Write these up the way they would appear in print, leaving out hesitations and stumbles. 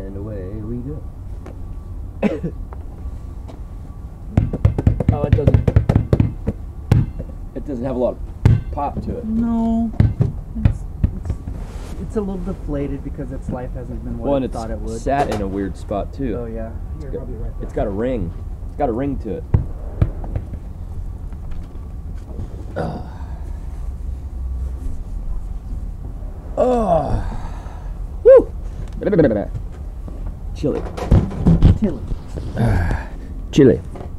And away we go. Oh, it doesn't have a lot of pop to it. No. It's a little deflated because its life hasn't been what it thought it would. It's sat in a weird spot too. Oh yeah. Here, I'll be right back. It's got a ring. It's got a ring to it. Oh. Woo! Chili. Chili.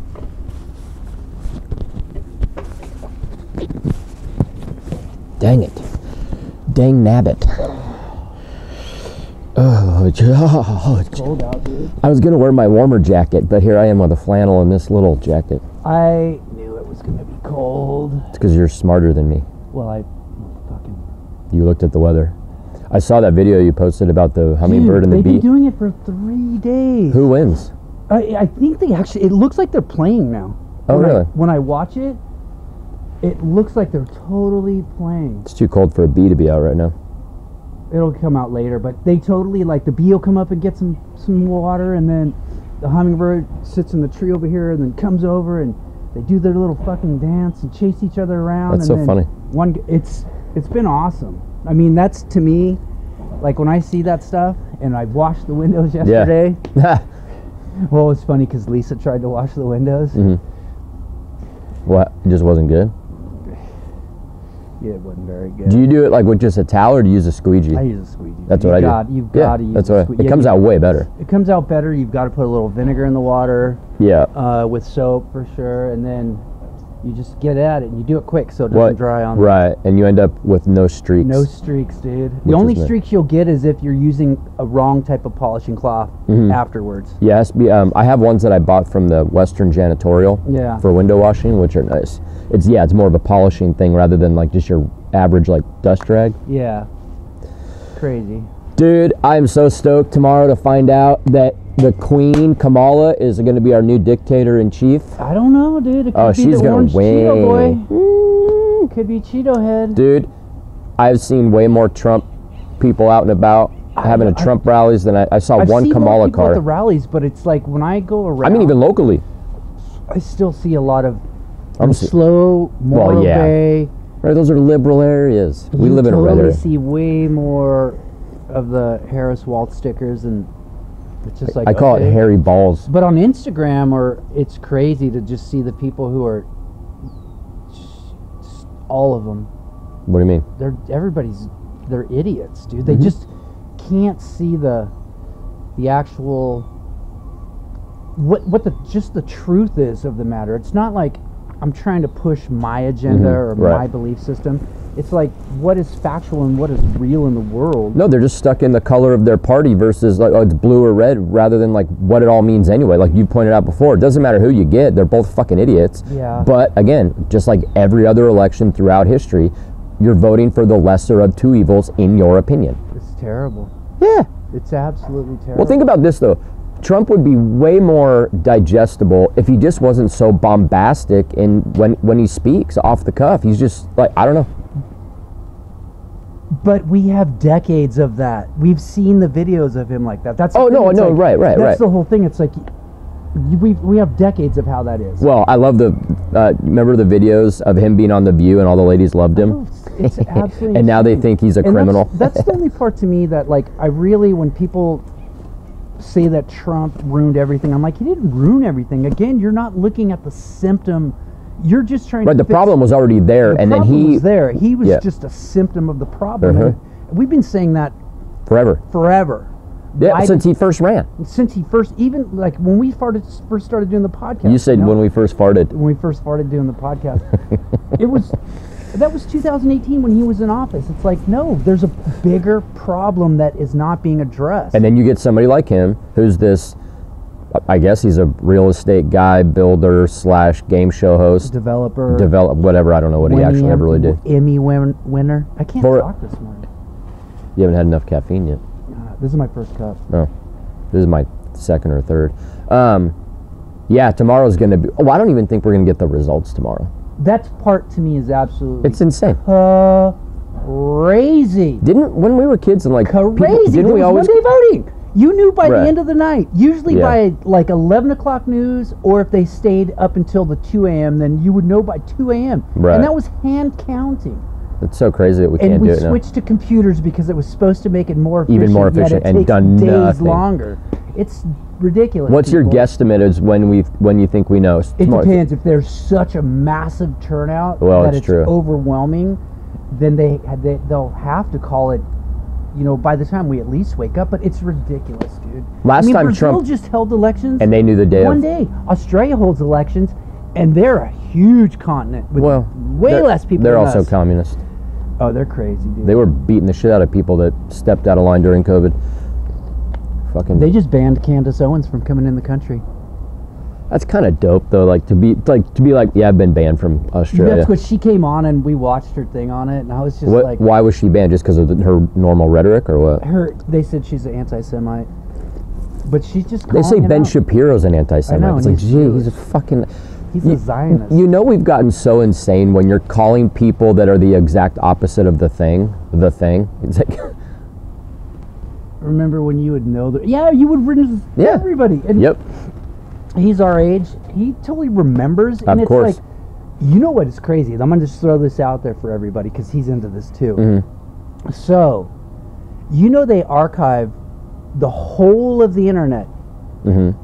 Dang it. Dang nabbit. Oh, It's cold out, dude. I was going to wear my warmer jacket, but here I am with a flannel and this little jacket. I knew it was going to be cold. It's because you're smarter than me. Well, You looked at the weather. I saw that video you posted about the hummingbird and the bee. They've been doing it for 3 days. Who wins? I think they actually, it looks like they're playing now. Oh, really? When I watch it, it looks like they're totally playing. It's too cold for a bee to be out right now. It'll come out later, but they totally, like, the bee will come up and get some water, and then the hummingbird sits in the tree over here and then comes over and they do their little fucking dance and chase each other around. That's so funny. It's been awesome. I mean, that's, to me, like, when I see that stuff, and I washed the windows yesterday. Yeah. Well, it's funny because Lisa tried to wash the windows. Mm-hmm. What? It just wasn't good? Yeah, it wasn't very good. Do you do it like with just a towel or do you use a squeegee? I use a squeegee. That's what I do. You've got to use a squeegee. It comes out way better. It comes out better. You've got to put a little vinegar in the water. Yeah. With soap for sure, and then you just get at it and you do it quick so it doesn't dry on. Right, and you end up with no streaks. No streaks, dude. The only streaks you'll get is if you're using a wrong type of polishing cloth afterwards. Yeah, it has to be, I have ones that I bought from the Western Janitorial for window washing, which are nice. It's more of a polishing thing rather than like just your average like dust rag. Yeah. Crazy. Dude, I'm so stoked tomorrow to find out that the Queen Kamala is going to be our new dictator-in-chief. I don't know, dude. It could be she's going to win. Cheeto boy. Could be Cheeto head. Dude, I've seen way more Trump people out and about having Trump rallies than I saw one Kamala car. At the rallies, but it's like when I go around. I mean, even locally. I still see a lot of slow, Morro Bay. Right, those are liberal areas. We live in a red area. You see way more of the Harris Walz stickers, and it's just like I call it hairy balls. But on Instagram, it's crazy to just see the people who are all of them. What do you mean? They're idiots, dude. They just can't see the actual what the truth is of the matter. It's not like I'm trying to push my agenda or my belief system. It's like what is factual and what is real in the world. No, they're just stuck in the color of their party versus like, oh, it's blue or red, rather than like what it all means anyway. Like you pointed out before, it doesn't matter who you get. They're both fucking idiots. Yeah. But again, just like every other election throughout history, you're voting for the lesser of two evils in your opinion. It's terrible. Yeah. It's absolutely terrible. Well, think about this though. Trump would be way more digestible if he just wasn't so bombastic in when he speaks off the cuff. He's just like, I don't know. But we have decades of that. We've seen the videos of him like that. That's right. That's the whole thing. It's like we have decades of how that is. Well, I love remember the videos of him being on The View and all the ladies loved him? Oh, it's absolutely and now they think he's a criminal. That's the only part to me that, like, I really, when people say that Trump ruined everything, I'm like, he didn't ruin everything. Again, you're not looking at the symptom. You're just trying to Right, the problem was already there, and then he was there. He was just a symptom of the problem. And we've been saying that forever. Yeah, since he first ran. Even like when we first started doing the podcast. You said when we first farted. When we first started doing the podcast. That was 2018 when he was in office. It's like, no, there's a bigger problem that is not being addressed. And then you get somebody like him, who's this, I guess he's a real estate guy, builder / game show host. Developer. Whatever, I don't know what he actually ever really did. Emmy winner. I can't talk this morning. You haven't had enough caffeine yet. This is my first cup. No. This is my second or third. Yeah, tomorrow's going to be... Oh, I don't even think we're going to get the results tomorrow. That part to me is absolutely... It's insane. Crazy. When we were kids and like... Crazy. Didn't we always... Monday voting. You knew by the end of the night. Usually by like 11 o'clock news, or if they stayed up until the 2 a.m., then you would know by 2 a.m. Right. And that was hand counting. It's so crazy that we can't do it now. And we switched to computers because it was supposed to make it more efficient. Even more efficient, and done days nothing. longer. It's ridiculous. What's your guesstimate is when you think we know? It depends. If there's such a massive turnout that it's overwhelming, then they'll have to call it, by the time we at least wake up. But it's ridiculous, dude. Last time Brazil Trump just held elections, and they knew the day. One day, Australia holds elections, and they're a huge continent with way less people. They're than also us. communist. Oh, they're crazy, dude. They were beating the shit out of people that stepped out of line during COVID. Fucking. They just banned Candace Owens from coming in the country. That's kind of dope, though. To be like, yeah, I've been banned from Australia. That's what she came on, and we watched her thing on it, and I was just like, why was she banned? Just because of her normal rhetoric, or what? They said she's an anti-Semite, but she's just. They say Ben Shapiro's an anti-Semite. I know, it's like, gee, he's a fucking. He's a Zionist. We've gotten so insane when you're calling people that are the exact opposite of the thing. It's like. Remember when you would know that? Yeah, you would rinse everybody. And yep. He's our age. He totally remembers. And of course. It's like, you know what is crazy? I'm going to just throw this out there for everybody because he's into this too. Mm-hmm. So, they archive the whole of the internet. Mm-hmm.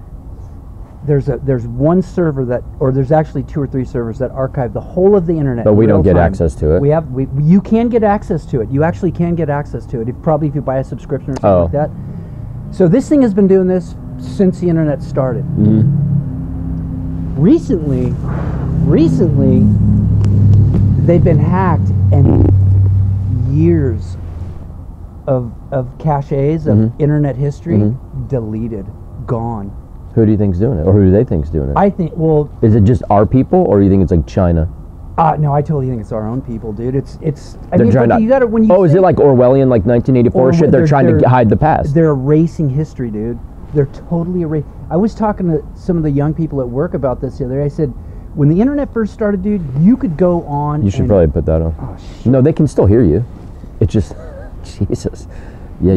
There's one server there's actually 2 or 3 servers that archive the whole of the internet. But we don't get access to it. You can get access to it. You actually can get access to it. If you buy a subscription or something like that. So this thing has been doing this since the internet started. Mm-hmm. Recently, they've been hacked, and years of caches of internet history deleted, gone. Who do you think's doing it, or who do they think's doing it? I think. Well, is it just our people, or do you think it's like China? No, I totally think it's our own people, dude. It's. They're trying to. You gotta, when you is it like Orwellian, like 1984 shit? They're trying to hide the past. They're erasing history, dude. They're totally erasing. I was talking to some of the young people at work about this the other day. I said, when the internet first started, dude, you could go on. You should probably put that on. Oh, shit. No, they can still hear you. It's just, Jesus. Yeah,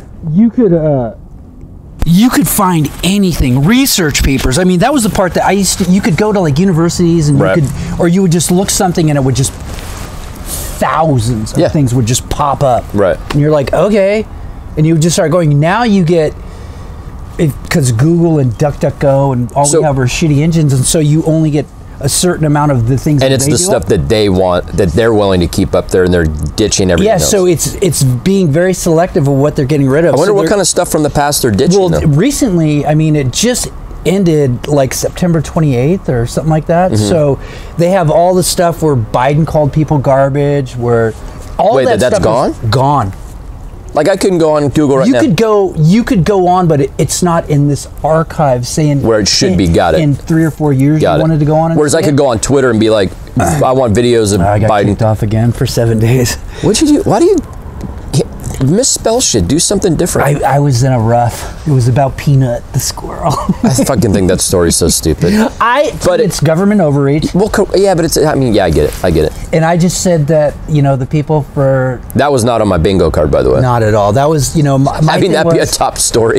You could find anything, research papers. I mean, that was the part that you could go to like universities and you would just look something and it would just, thousands of things would just pop up. Right. And you're like, okay. And you would just start going, now you get, because Google and DuckDuckGo and all we have are shitty engines, and so you only get a certain amount of the things. And it's the stuff that they want, that they're willing to keep up there, and they're ditching everything else. So it's being very selective of what they're getting rid of. I wonder what kind of stuff from the past they're ditching. Well, recently, I mean, it just ended like September 28th or something like that. Mm-hmm. So they have all the stuff where Biden called people garbage, where all that stuff gone? Gone. Like I couldn't go on Google right now. You could go on, but it's not in this archive saying where it should be. Got it. In 3 or 4 years, you wanted to go on. Whereas I could go on Twitter and be like, I want videos of I got Biden. Kicked off again for 7 days. What'd you do? Why do you misspell shit? Do something different. I was in a rough. It was about Peanut the squirrel. I fucking think that story's so stupid. But it's government overreach. Well, yeah, but I get it. And I just said that, the people for... That was not on my bingo card, by the way. Not at all. That was, that'd be a top story.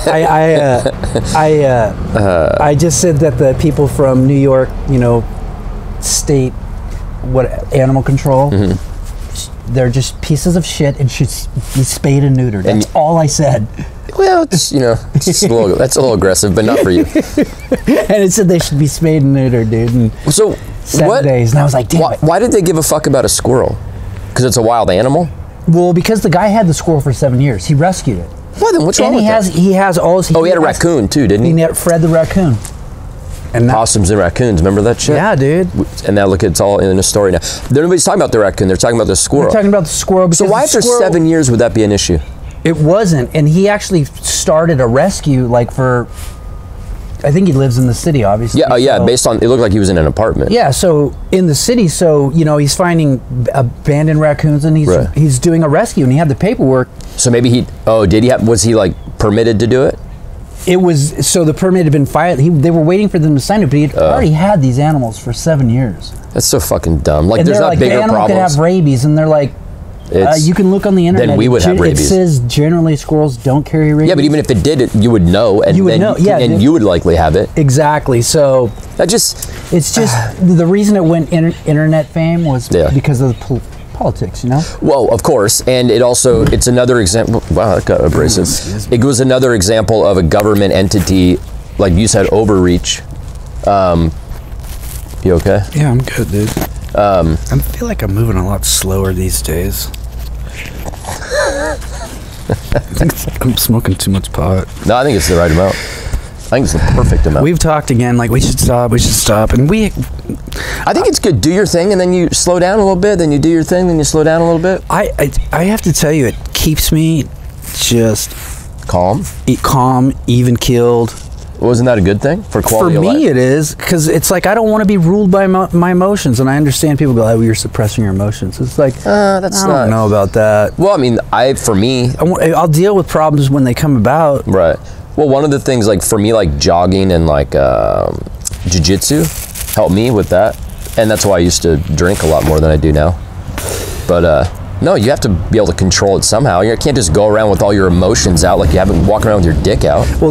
I just said that the people from New York, state, animal control... Mm-hmm. They're just pieces of shit and should be spayed and neutered. That's all I said. Well, it's that's a little aggressive, but not for you. And it said they should be spayed and neutered, dude. And so 7 days, and I was like, damn. Why did they give a fuck about a squirrel? Because it's a wild animal? Well, because the guy had the squirrel for 7 years. He rescued it. Well, then what's wrong with that? He has all his... he had a raccoon too, didn't he? He had Fred the raccoon. And possums and raccoons, remember that shit? Yeah, dude. And now look, it's all in a story now. Nobody's talking about the raccoon, they're talking about the squirrel. They're talking about the squirrel. So why after 7 years would that be an issue? It wasn't, and he actually started a rescue, like for... I think he lives in the city, obviously. Yeah, based on... It looked like he was in an apartment. Yeah, so in the city, so, he's finding abandoned raccoons, and he's doing a rescue, and he had the paperwork. So maybe he... Oh, did he have... Was he, like, permitted to do it? It was, so the permit had been filed. They were waiting for them to sign it, but he had already had these animals for 7 years. That's so fucking dumb. Like, and there's not bigger the animal problems. could have rabies, and they're like, You can look on the internet. Then we would have rabies. It says generally squirrels don't carry rabies. Yeah, but even if it did, you would know, and you would likely have it. Exactly. So it's just the reason it went internet fame was because of the politics, you know. Well, of course, and it's another example. Wow, that got abrasive. It was another example of a government entity, like you said, overreach. You okay? Yeah, I'm good, dude. I feel like I'm moving a lot slower these days. I think I'm smoking too much pot. No, I think it's the right amount. I think it's the perfect amount. We've talked again, like we should stop, and I think it's good. Do your thing, and then you slow down a little bit. Then you do your thing, then you slow down a little bit. I have to tell you, it keeps me just calm, even keeled. Wasn't that a good thing for quality of life? For me, it is, because it's like I don't want to be ruled by my emotions, and I understand people go, "Oh, you're suppressing your emotions." It's like I don't know about that. Well, I mean, for me, I'll deal with problems when they come about. Right. Well, one of the things, like for me, like jogging and like jiu-jitsu helped me with that, and that's why I used to drink a lot more than I do now. But no, you have to be able to control it somehow. You can't just go around with all your emotions out like you haven't walking around with your dick out. Well,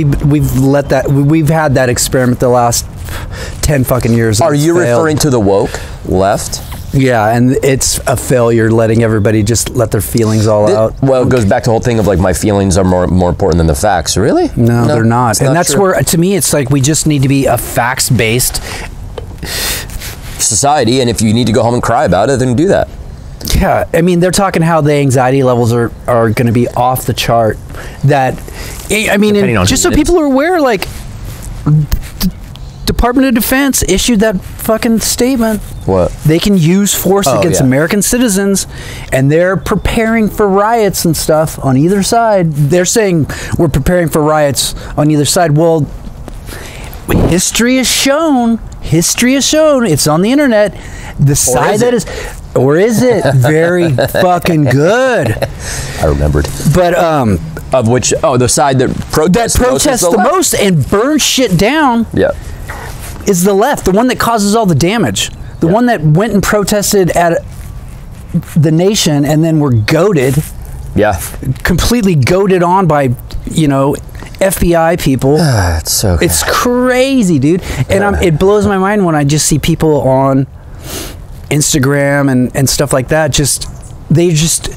we've had that experiment the last 10 fucking years. Are you referring to the woke left? Yeah, and it's a failure letting everybody just let their feelings all out. Well, it goes back to the whole thing of like my feelings are more important than the facts. Really? No, they're not. And that's where, to me, it's like we just need to be a facts-based society, and if you need to go home and cry about it, then do that. Yeah, I mean, they're talking how the anxiety levels are going to be off the chart. That, I mean, just so people are aware, like, Department of Defense issued that fucking statement. What? They can use force against American citizens, and they're preparing for riots and stuff on either side. They're saying we're preparing for riots on either side. Well, history has shown, it's on the internet, the side that is... Or is it very fucking good? I remembered. But of which the side that protests the most and burns shit down. Yeah. Is the left, the one that causes all the damage, the one that went and protested at the nation and then were goaded. Yeah. Completely goaded on by, FBI people. It's so good. It's crazy, dude. And it blows my mind when I just see people on Instagram and stuff like that. They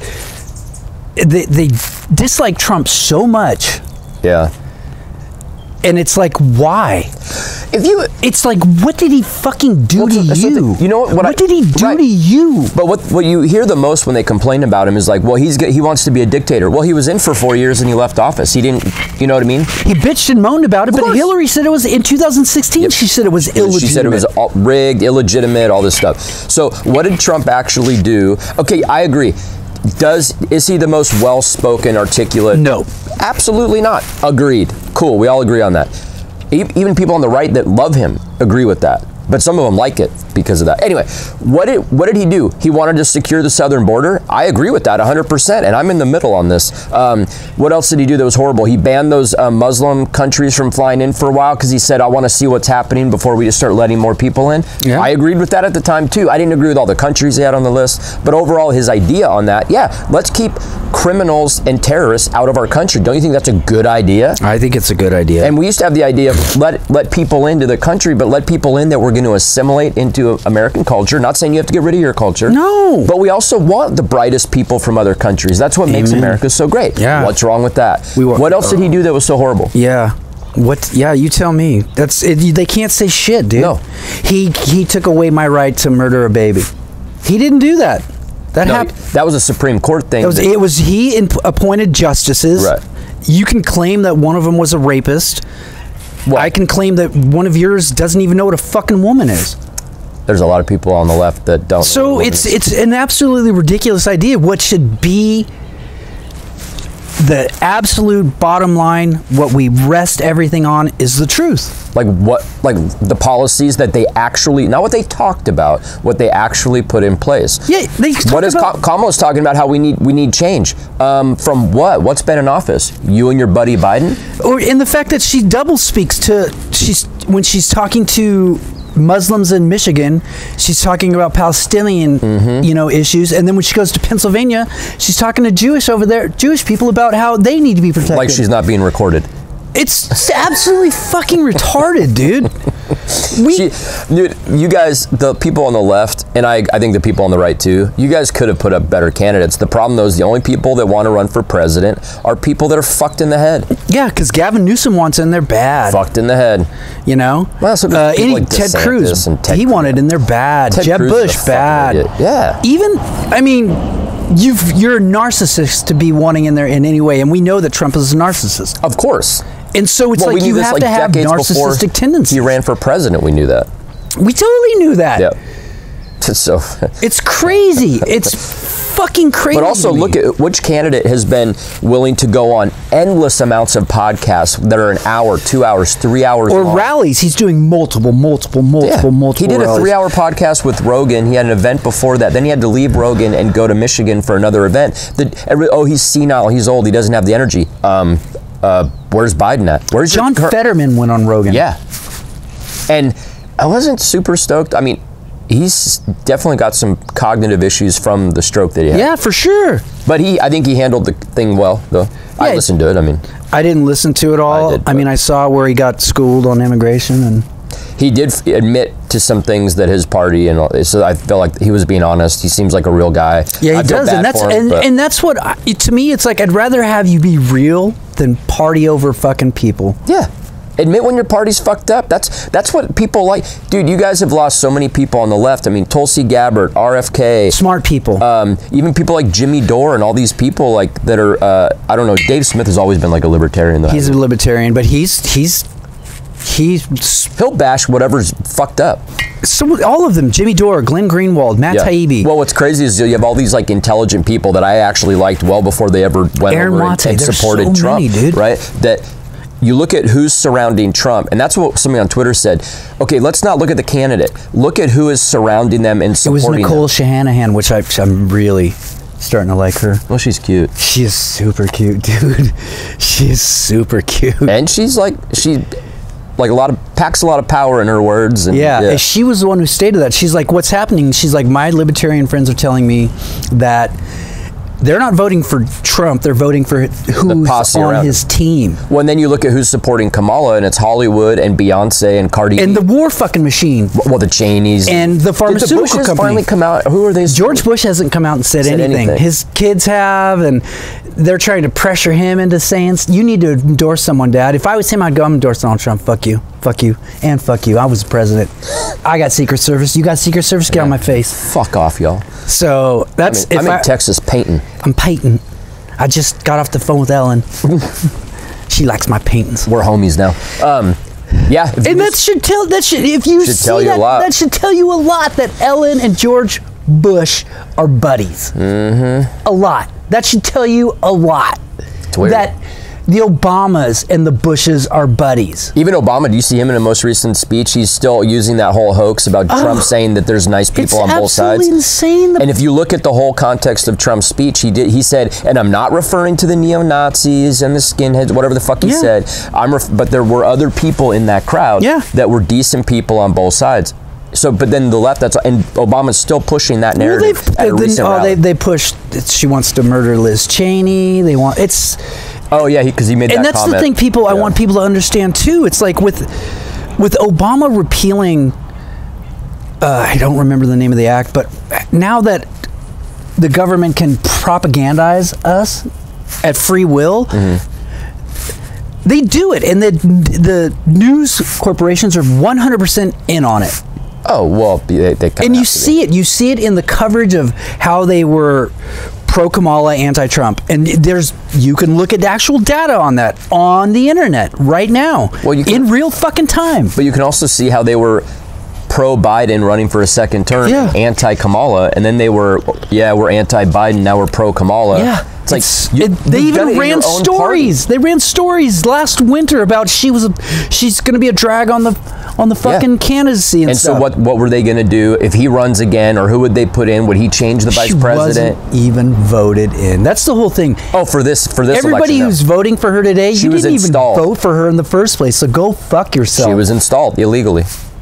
dislike Trump so much. Yeah. And it's like, why? It's like, what did he fucking do to you? You know what? What did he do to you? But what you hear the most when they complain about him is like, well, he wants to be a dictator. Well, he was in for 4 years and he left office. He didn't, you know what I mean? He bitched and moaned about it, but Hillary said it was in 2016. Yep. She said it was illegitimate. She said it was rigged, illegitimate, all this stuff. So what did Trump actually do? Okay, I agree. Is he the most well-spoken, articulate? No. Absolutely not. Agreed. Cool, we all agree on that. Even people on the right that love him agree with that. But some of them like it because of that. Anyway, what did he do? He wanted to secure the southern border. I agree with that 100%, and I'm in the middle on this. What else did he do that was horrible? He banned those Muslim countries from flying in for a while because he said, I want to see what's happening before we just start letting more people in. Yeah. I agreed with that at the time, too. I didn't agree with all the countries he had on the list, but overall, his idea on that, let's keep criminals and terrorists out of our country. Don't you think that's a good idea? I think it's a good idea. And we used to have the idea of let people into the country, but let people in that we're going to assimilate into American culture. Not saying you have to get rid of your culture. No. But we also want the brightest people from other countries. That's what makes America so great. Yeah. What's wrong with that? What else did he do that was so horrible? Yeah. What? Yeah, you tell me. That's it. They can't say shit, dude. No. He took away my right to murder a baby. He didn't do that. That happened. That was a Supreme Court thing. It was he appointed justices. Right. You can claim that one of them was a rapist. Well, I can claim that one of yours doesn't even know what a fucking woman is. There's a lot of people on the left that don't. So it's an absolutely ridiculous idea. What should be the absolute bottom line, what we rest everything on, is the truth. Like the policies that they actually, not what they talked about, what they actually put in place. Yeah, Kamala's talking about how we need change. From what? What's been in office? You and your buddy Biden? Or in the fact that she double speaks when she's talking to Muslims in Michigan, she's talking about Palestinian, issues, and then when she goes to Pennsylvania, she's talking to Jewish people about how they need to be protected. Like she's not being recorded. It's absolutely fucking retarded, dude. Dude, you guys, the people on the left, and I think the people on the right too, you guys could have put up better candidates. The problem, though, is the only people that want to run for president are people that are fucked in the head. Yeah, because Gavin Newsom wants in there bad. Fucked in the head. You know? Well, so like Ted Cruz, he wanted in there bad. Jeb Bush, bad. Yeah. Even, I mean, you're a narcissist to be wanting in there in any way, and we know that Trump is a narcissist. Of course. And so it's like you have to have narcissistic tendencies. He ran for president. We knew that. We totally knew that. Yep. So it's crazy. It's fucking crazy. But also look at which candidate has been willing to go on endless amounts of podcasts that are an hour, 2 hours, 3 hours or long. Rallies. He's doing multiple He did rallies. a 3-hour podcast with Rogan. He had an event before that. Then he had to leave Rogan and go to Michigan for another event. He's senile. He's old. He doesn't have the energy. Where's Biden at? Where's John Fetterman went on Rogan? Yeah. And I wasn't super stoked. I mean, he's definitely got some cognitive issues from the stroke that he had. Yeah, for sure. But I think he handled the thing well, though. Yeah, I listened to it. I mean, I didn't listen to it all. I saw where he got schooled on immigration, and he did admit to some things that his party and all, so I felt like he was being honest. He seems like a real guy. Yeah, he does, and that's what to me. It's like I'd rather have you be real than party over fucking people. Yeah. Admit when your party's fucked up. That's what people like. Dude, you guys have lost so many people on the left. I mean, Tulsi Gabbard, RFK. Smart people. Even people like Jimmy Dore and all these people like that are, I don't know, Dave Smith has always been like a libertarian though. He's a libertarian, but he'll bash whatever's fucked up. So all of them, Jimmy Dore, Glenn Greenwald, Matt Taibbi. Well, what's crazy is you have all these like intelligent people that I actually liked well before they ever went over and supported Trump, many, dude. Right? That you look at who's surrounding Trump, and that's what somebody on Twitter said. Okay, let's not look at the candidate. Look at who is surrounding them and supporting them. It was Nicole Shanahan, which I'm really starting to like her. Well, she's cute. She is super cute, dude. She is super cute. And packs a lot of power in her words. And, yeah, she was the one who stated that. She's like, what's happening? She's like, my libertarian friends are telling me that they're not voting for Trump. They're voting for who's on his team. Well, and then you look at who's supporting Kamala, and it's Hollywood and Beyonce and Cardi B. And the war fucking machine. Well, the Cheneys. And the pharmaceutical company. Finally come out. Who are they? George Bush hasn't come out and said anything. His kids have, and they're trying to pressure him into saying, you need to endorse someone, Dad. If I was him, I'd go, I'm endorsing Donald Trump. Fuck you. Fuck you. And fuck you. I was the president. I got Secret Service. You got Secret Service? Get on my face. Fuck off, y'all. So that's... I'm in Texas painting. I'm painting. I just got off the phone with Ellen. She likes my paintings. We're homies now. Yeah. And that should tell you a lot that Ellen and George Bush are buddies. Mm-hmm. A lot. That should tell you a lot. It's weird. That the Obamas and the Bushes are buddies. Even Obama, do you see him in a most recent speech? He's still using that whole hoax about Trump saying that there's nice people on both sides. It's absolutely insane. And if you look at the whole context of Trump's speech, he said, and I'm not referring to the neo-Nazis and the skinheads, whatever the fuck he said. But there were other people in that crowd that were decent people on both sides. So, but then the left, and Obama's still pushing that narrative. They pushed. She wants to murder Liz Cheney. They want Oh yeah, because he made that comment. And that's the thing, I want people to understand too. It's like with Obama repealing, I don't remember the name of the act, but now that the government can propagandize us at free will, they do it, and the news corporations are 100% in on it. Oh well, they and you see it. You see it in the coverage of how they were pro-Kamala, anti-Trump, and you can look at the actual data on that on the internet right now, in real fucking time. But you can also see how they were pro-Biden running for a second term, anti-Kamala, and then we're anti-Biden, now we're pro-Kamala. Yeah. It's like they even ran stories. They ran stories last winter about she's going to be a drag on the fucking candidacy and stuff. So what were they going to do if he runs again, or who would they put in? Would he change the vice president? She wasn't even voted in. That's the whole thing. Oh, for this everybody election, who's voting for her today, you didn't even vote for her in the first place. So go fuck yourself. She was installed illegally.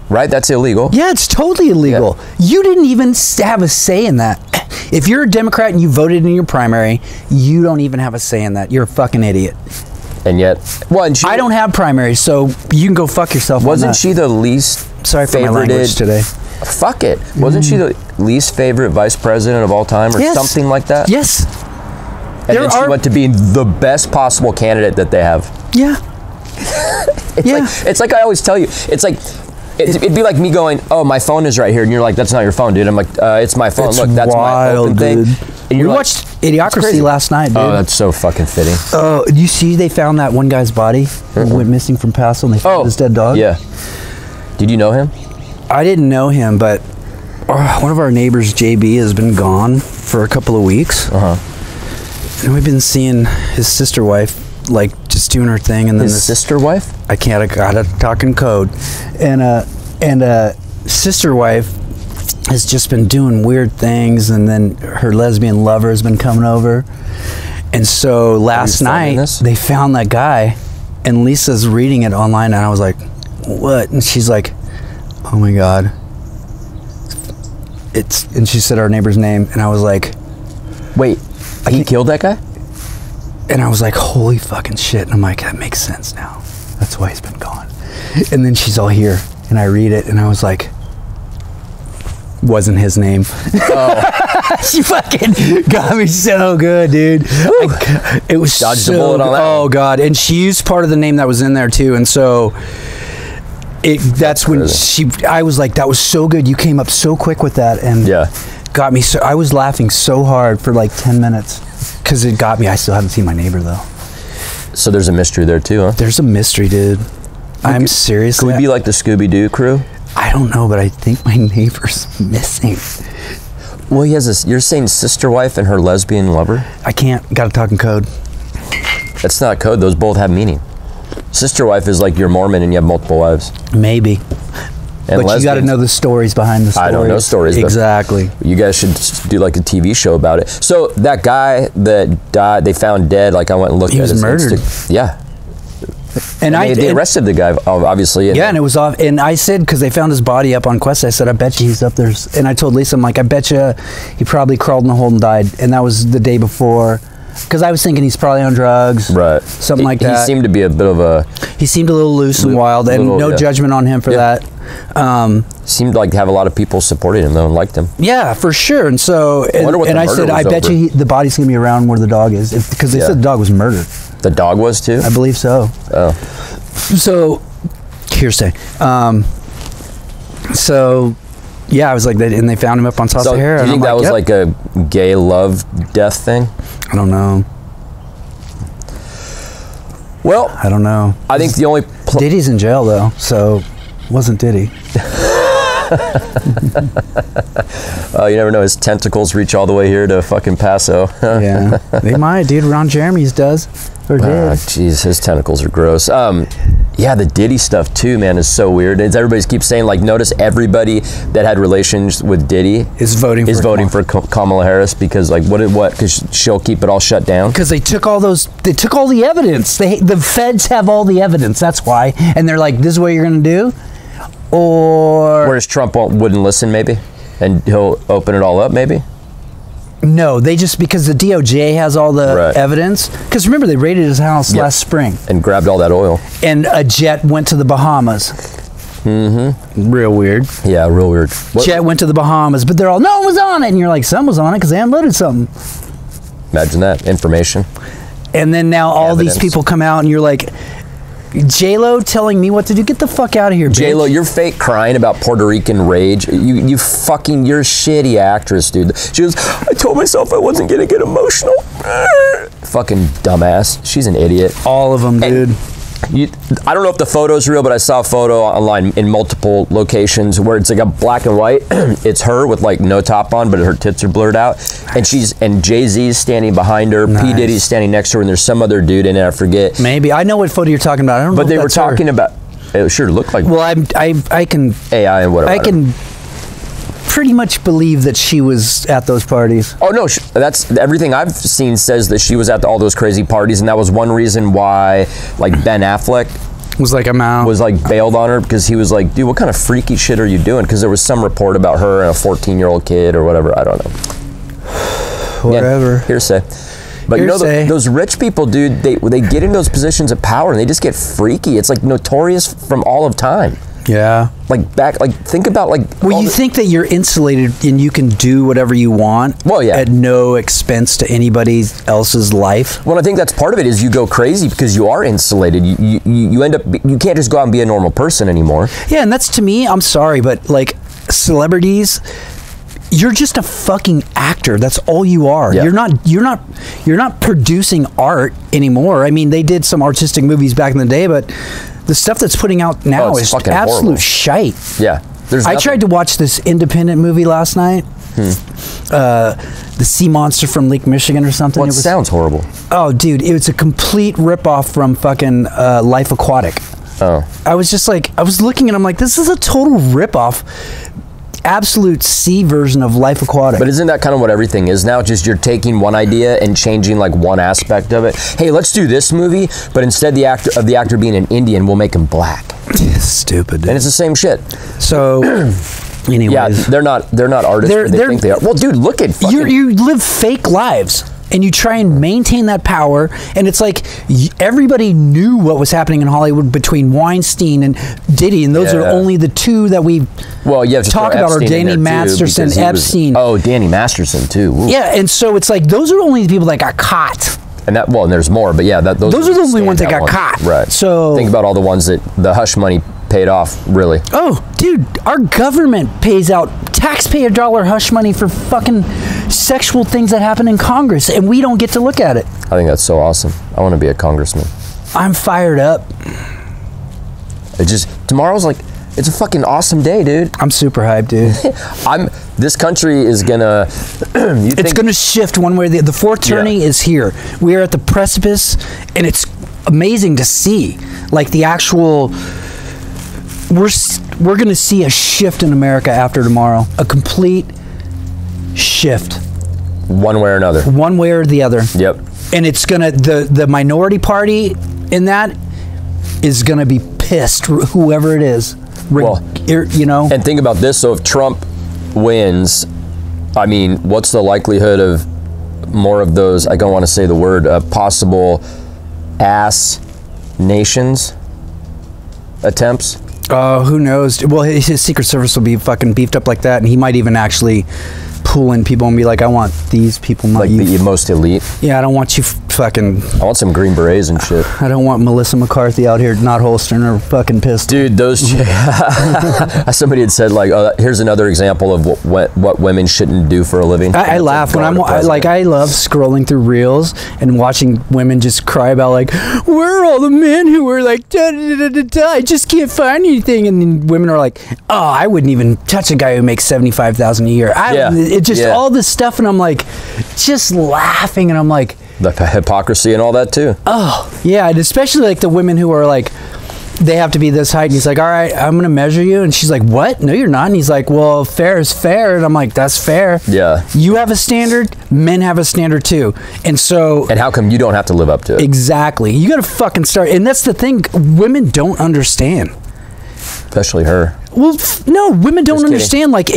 right? That's illegal. Yeah, it's totally illegal. Yeah. You didn't even have a say in that. If you're a Democrat and you voted in your primary, you don't even have a say in that. You're a fucking idiot. And yet, well, and I don't have primaries, so you can go fuck yourself. Wasn't she the least Sorry for my language today. Fuck it. Wasn't she the least favorite vice president of all time or something like that? Yes. And then she went to being the best possible candidate that they have. Yeah. It's like I always tell you. It's like it'd be like me going, "Oh, my phone is right here," and you're like, "That's not your phone, dude." I'm like, "It's my phone. Look, that's my open thing." And we watched Idiocracy last night, dude. Oh, that's so fucking fitting. Oh, you see, they found that one guy's body who went missing from Paso, and they found his dead dog. Yeah. Did you know him? I didn't know him, but one of our neighbors, JB, has been gone for a couple of weeks. And we've been seeing his sister wife, like, just doing her thing. And then his sister wife? I gotta talk in code. And sister wife has just been doing weird things, and then her lesbian lover has been coming over. And so last night, they found that guy, and Lisa's reading it online, and I was like, what? And she's like, oh my God. And she said our neighbor's name, and I was like, wait, he killed that guy? And I was like, holy fucking shit. And I'm like, that makes sense now. That's why he's been gone. And then she's all here, and I read it, and I was like, wasn't his name. Oh. She fucking got me so good, dude. It was dodged the bullet on that. Oh God. And she used part of the name that was in there too. And so that's when I was like, that was so good. You came up so quick with that, and got me so. I was laughing so hard for like 10 minutes because it got me. I still haven't seen my neighbor though. So there's a mystery there too, huh? There's a mystery, dude. I'm serious. Could we be like the Scooby-Doo crew? I don't know, but I think my neighbor's missing. Well, he has you're saying sister wife and her lesbian lover? I can't. Gotta talk in code. That's not code. Those both have meaning. Sister wife is like you're Mormon and you have multiple wives. Maybe. And but you got to know the stories behind the stories. I don't know stories. Exactly. You guys should do like a TV show about it. So that guy that died, they found dead. Like I went and looked at his He was murdered. Yeah. And they arrested the guy, obviously. Yeah, and it was off. And I said, because they found his body up on Quest, I said, I bet you he's up there. And I told Lisa, I'm like, I bet you he probably crawled in the hole and died. And that was the day before. Because I was thinking he's probably on drugs. Right. Something like that. He seemed to be a bit of a... He seemed a little loose and wild. And no judgment on him for that. Seemed like to have a lot of people supporting him, though, and liked him. Yeah, for sure. And so... And I said, I bet you the body's going to be around where the dog is. Because they said the dog was murdered. The dog was, too? I believe so. Oh. So, hearsay. So, yeah, I was like, and they found him up on Sahara. Do you think that was like a gay love death thing? I don't know. Well, I don't know. I think the only Diddy's in jail though, so wasn't Diddy. You never know. His tentacles reach all the way here to fucking Paso. Yeah, they might, dude. Ron Jeremy's does. Or did. Jeez, his tentacles are gross. Yeah, the Diddy stuff too, man, is so weird. Everybody keeps saying, like, notice everybody that had relations with Diddy is voting for Kamala Harris because, like, what? Because she'll keep it all shut down. Because they took all the evidence. The feds have all the evidence. That's why, and they're like, this is what you're gonna do, or whereas Trump wouldn't listen, maybe, and he'll open it all up, maybe. No, they just, because the DOJ has all the evidence. Because remember, they raided his house last spring. And grabbed all that oil. And a jet went to the Bahamas. Mm-hmm. Real weird. Yeah, real weird. Jet went to the Bahamas, but they're all, no one was on it. And you're like, someone was on it because they unloaded something. Imagine that. Information. And then now all these people come out and you're like, J-Lo telling me what to do. Get the fuck out of here, bitch. J-Lo, you're fake crying about Puerto Rican rage. You're a shitty actress, dude. She goes, I told myself I wasn't gonna get emotional. Fucking dumbass. She's an idiot. All of them, dude. I don't know if the photo's real, but I saw a photo online in multiple locations where it's like a black and white. It's her with like no top on, but her tits are blurred out. Nice. And Jay-Z's standing behind her. Nice. P. Diddy's standing next to her, and there's some other dude in it. I forget. Maybe. I know what photo you're talking about. I don't know. But they were talking about. It sure looked like. Well, I can AI and whatever. I can pretty much believe that she was at those parties. Oh no, that's everything I've seen says that she was at all those crazy parties, and that was one reason why, like Ben Affleck Was like, I'm out. Was like bailed on her because he was like, dude, what kind of freaky shit are you doing? Because there was some report about her and a 14-year-old kid or whatever. I don't know. Whatever. Yeah, hearsay. But hearsay. You know, those rich people, dude, they get in those positions of power and they just get freaky. It's like notorious from all of time. Yeah. Like think about like. Well, you think that you're insulated and you can do whatever you want. Well, yeah. At no expense to anybody else's life. Well, I think that's part of it is you go crazy because you are insulated. You end up, you can't just go out and be a normal person anymore. Yeah, and that's, to me, I'm sorry, but like celebrities, you're just a fucking actor. That's all you are. Yeah. You're not producing art anymore. I mean, they did some artistic movies back in the day, but the stuff that's putting out now is absolute horrible. shite. Yeah. I tried to watch this independent movie last night. The sea monster from Lake Michigan or something. Well, it sounds horrible. Oh, dude, it was a complete ripoff from fucking Life Aquatic. Oh. I was just like, I was looking and I'm like, this is a total ripoff. Absolute C version of Life Aquatic. But isn't that kind of what everything is now? Just you're taking one idea and changing like one aspect of it. Hey, let's do this movie, but instead the actor being an Indian, we'll make him black. Stupid. And it's the same shit. So, anyways, yeah, they're not artists. They think they are. Well, dude, look at fucking. You live fake lives. And you try and maintain that power, and it's like everybody knew what was happening in Hollywood between Weinstein and Diddy, and those are only the two that we talk about, or Danny Masterson, Epstein. Danny Masterson too. Ooh. Yeah, and so it's like those are only the people that got caught. And and there's more, but yeah, those are the only ones that got caught. Right. So think about all the ones that the hush money paid off, really. Oh, dude, our government pays out taxpayer dollar hush money for fucking sexual things that happen in Congress, and we don't get to look at it. I think that's so awesome. I want to be a congressman. I'm fired up. Tomorrow's like, it's a fucking awesome day, dude. I'm super hyped, dude. This country is gonna. It's gonna shift one way or the other. The fourth turning is here. We are at the precipice, and it's amazing to see. Like the actual. We're gonna see a shift in America after tomorrow. A complete shift. One way or another. One way or the other. Yep. And it's gonna the minority party in that is gonna be pissed, whoever it is. Well, you know. And think about this. So if Trump wins, I mean, what's the likelihood of more of those? I don't want to say the word. Possible ass nations attempts. Who knows? Well, his Secret Service will be fucking beefed up like that, and he might even actually pull in people and be like, I want these people, not like you. The most elite. Yeah, I don't want you fucking. I want some Green Berets and shit. I don't want Melissa McCarthy out here not holstering her fucking pistol. Dude, those. Somebody had said like, oh, here's another example of what women shouldn't do for a living. I laugh when I love scrolling through reels and watching women just cry about like, where are all the men who are like, da, da, da, da, da, I just can't find anything, and then women are like, oh, I wouldn't even touch a guy who makes $75,000 a year. All this stuff, and I'm like, just laughing, and I'm like, the hypocrisy and all that too. Oh yeah, and especially like the women who are like, they have to be this height, and he's like, all right, I'm gonna measure you, and she's like, what? No, you're not. And he's like, well, fair is fair, and I'm like, that's fair. Yeah. You have a standard, men have a standard too, and so. And how come you don't have to live up to it? Exactly. You got to fucking start, and that's the thing. Women don't understand. Especially her. Well, no, women don't understand. Like,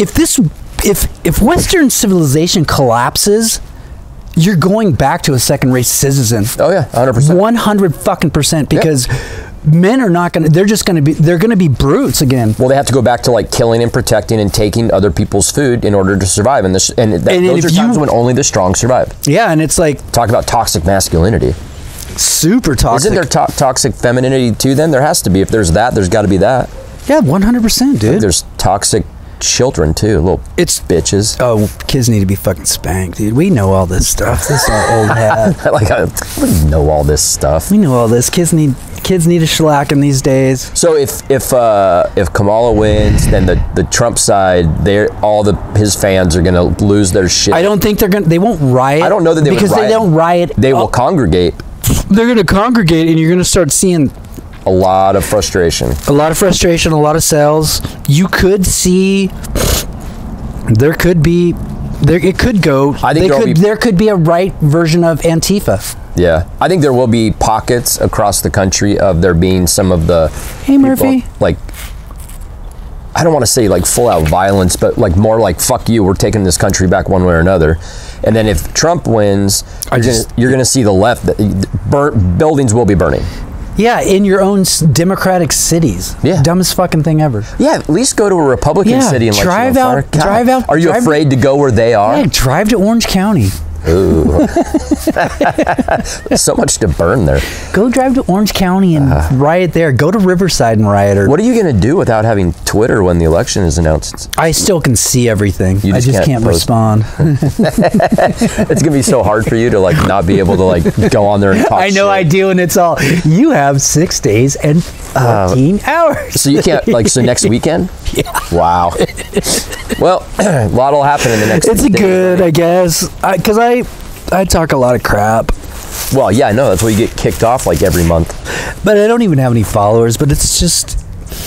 if Western civilization collapses, you're going back to a second-rate citizen. Oh yeah, 100%. 100% because men are not gonna. They're gonna be brutes again. Well, they have to go back to like killing and protecting and taking other people's food in order to survive. And those are times when only the strong survive. Yeah, and it's like talk about toxic masculinity. Super toxic. Isn't there toxic femininity too? Then there has to be. If there's that, there's got to be that. Yeah, 100%, dude. There's toxic children too, little bitches. Oh, kids need to be fucking spanked, dude. We know all this stuff. This is our old hat. We know all this stuff. We know all this. Kids need a shellacking these days. So if Kamala wins, then the Trump side, his fans are gonna lose their shit. I don't think they won't riot. I don't know that they because would riot. They don't riot. They will congregate. They're gonna congregate, and you're gonna start seeing a lot of frustration. A lot of sales. You could see. There could be. It could go. I think there could be a right version of Antifa. Yeah, I think there will be pockets across the country of there being some of the Murphy, like, I don't want to say like full out violence, but like more like fuck you, we're taking this country back one way or another. And then if Trump wins, you're gonna see the left, buildings will be burning. Yeah, in your own democratic cities. Yeah. Dumbest fucking thing ever. Yeah, at least go to a Republican city and drive out. Are you afraid to go where they are? Yeah, drive to Orange County. Ooh. So much to burn there. Go drive to Orange County and riot there. Go to Riverside and riot. What are you going to do without having Twitter when the election is announced? I still can see everything. I just can't respond. It's going to be so hard for you to like not be able to like go on there and talk I know shit. I do, and it's all, you have 6 days and 14 hours. So you can't, like, so next weekend? Yeah. Wow. Well, a lot will happen in the next It's day, good, right? I guess. Because I talk a lot of crap. Well, yeah, I know. That's why you get kicked off like every month. But I don't even have any followers, but it's just...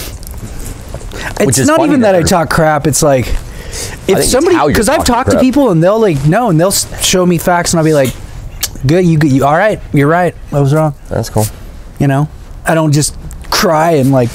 It's not even that I talk crap. It's like... If somebody... Because I've talked to people and they'll like, no, and they'll show me facts and I'll be like, good, you all right, you're right. I was wrong. That's cool. You know? I don't just cry and like...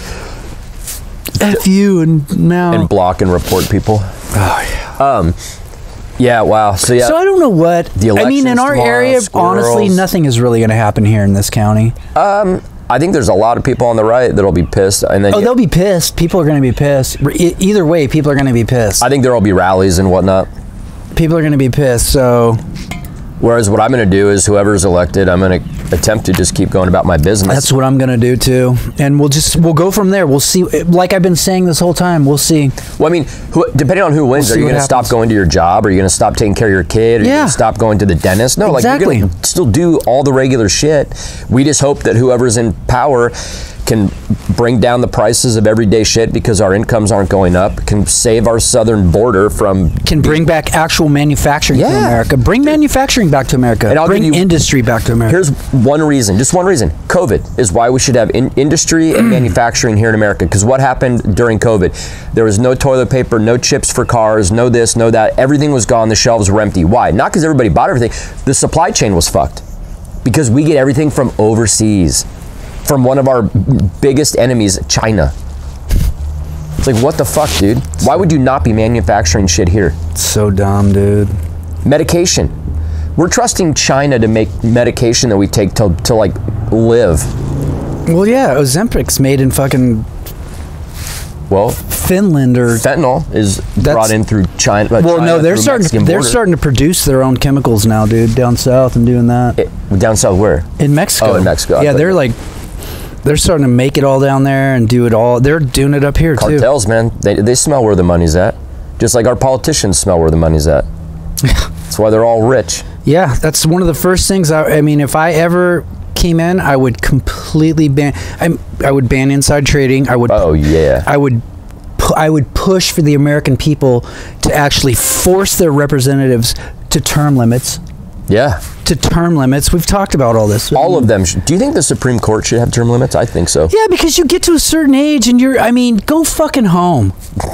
F you and now... And block and report people. Oh, yeah. Yeah, wow. So, yeah. So I don't know what... The I mean, in our tomorrow, area, squirrels. honestly, nothing is really going to happen here in this county. I think there's a lot of people on the right that'll be pissed. And then they'll be pissed. People are going to be pissed. Either way, people are going to be pissed. I think there will be rallies and whatnot. People are going to be pissed, so... Whereas what I'm going to do is whoever's elected, I'm going to attempt to just keep going about my business. That's what I'm going to do too. And we'll go from there. We'll see. Like I've been saying this whole time, we'll see. Well, I mean, depending on who wins, are you going to stop going to your job? Are you going to stop taking care of your kid? Are you going to stop going to the dentist? No, exactly. like you're going to still do all the regular shit. We just hope that whoever's in power can bring down the prices of everyday shit because our incomes aren't going up, can save our southern border from... Can bring back actual manufacturing to America. Bring manufacturing back to America. And bring industry back to America. Here's one reason, just one reason. COVID is why we should have industry and manufacturing here in America. Because what happened during COVID? There was no toilet paper, no chips for cars, no this, no that. Everything was gone. The shelves were empty. Why? Not because everybody bought everything. The supply chain was fucked. Because we get everything from overseas. From one of our biggest enemies, China. It's like, what the fuck, dude? Why would you not be manufacturing shit here? It's so dumb, dude. Medication. We're trusting China to make medication that we take to like live. Well, yeah, Ozempic's made in fucking Finland or fentanyl is brought in through China. Well, no, they're starting to produce their own chemicals now, dude, down south and doing that. Down south where? In Mexico. Oh, in Mexico. Yeah, they're starting to make it all down there and do it all. They're doing it up here too. Cartels, man. They smell where the money's at. Just like our politicians smell where the money's at. That's why they're all rich. Yeah, that's one of the first things. I mean, if I ever came in, I would completely ban. I would ban inside trading. I would. Oh yeah. I would push for the American people to actually force their representatives to term limits. Yeah. To term limits. We've talked about all this. All of them. Do you think the Supreme Court should have term limits? I think so. Yeah, because you get to a certain age and go fucking home.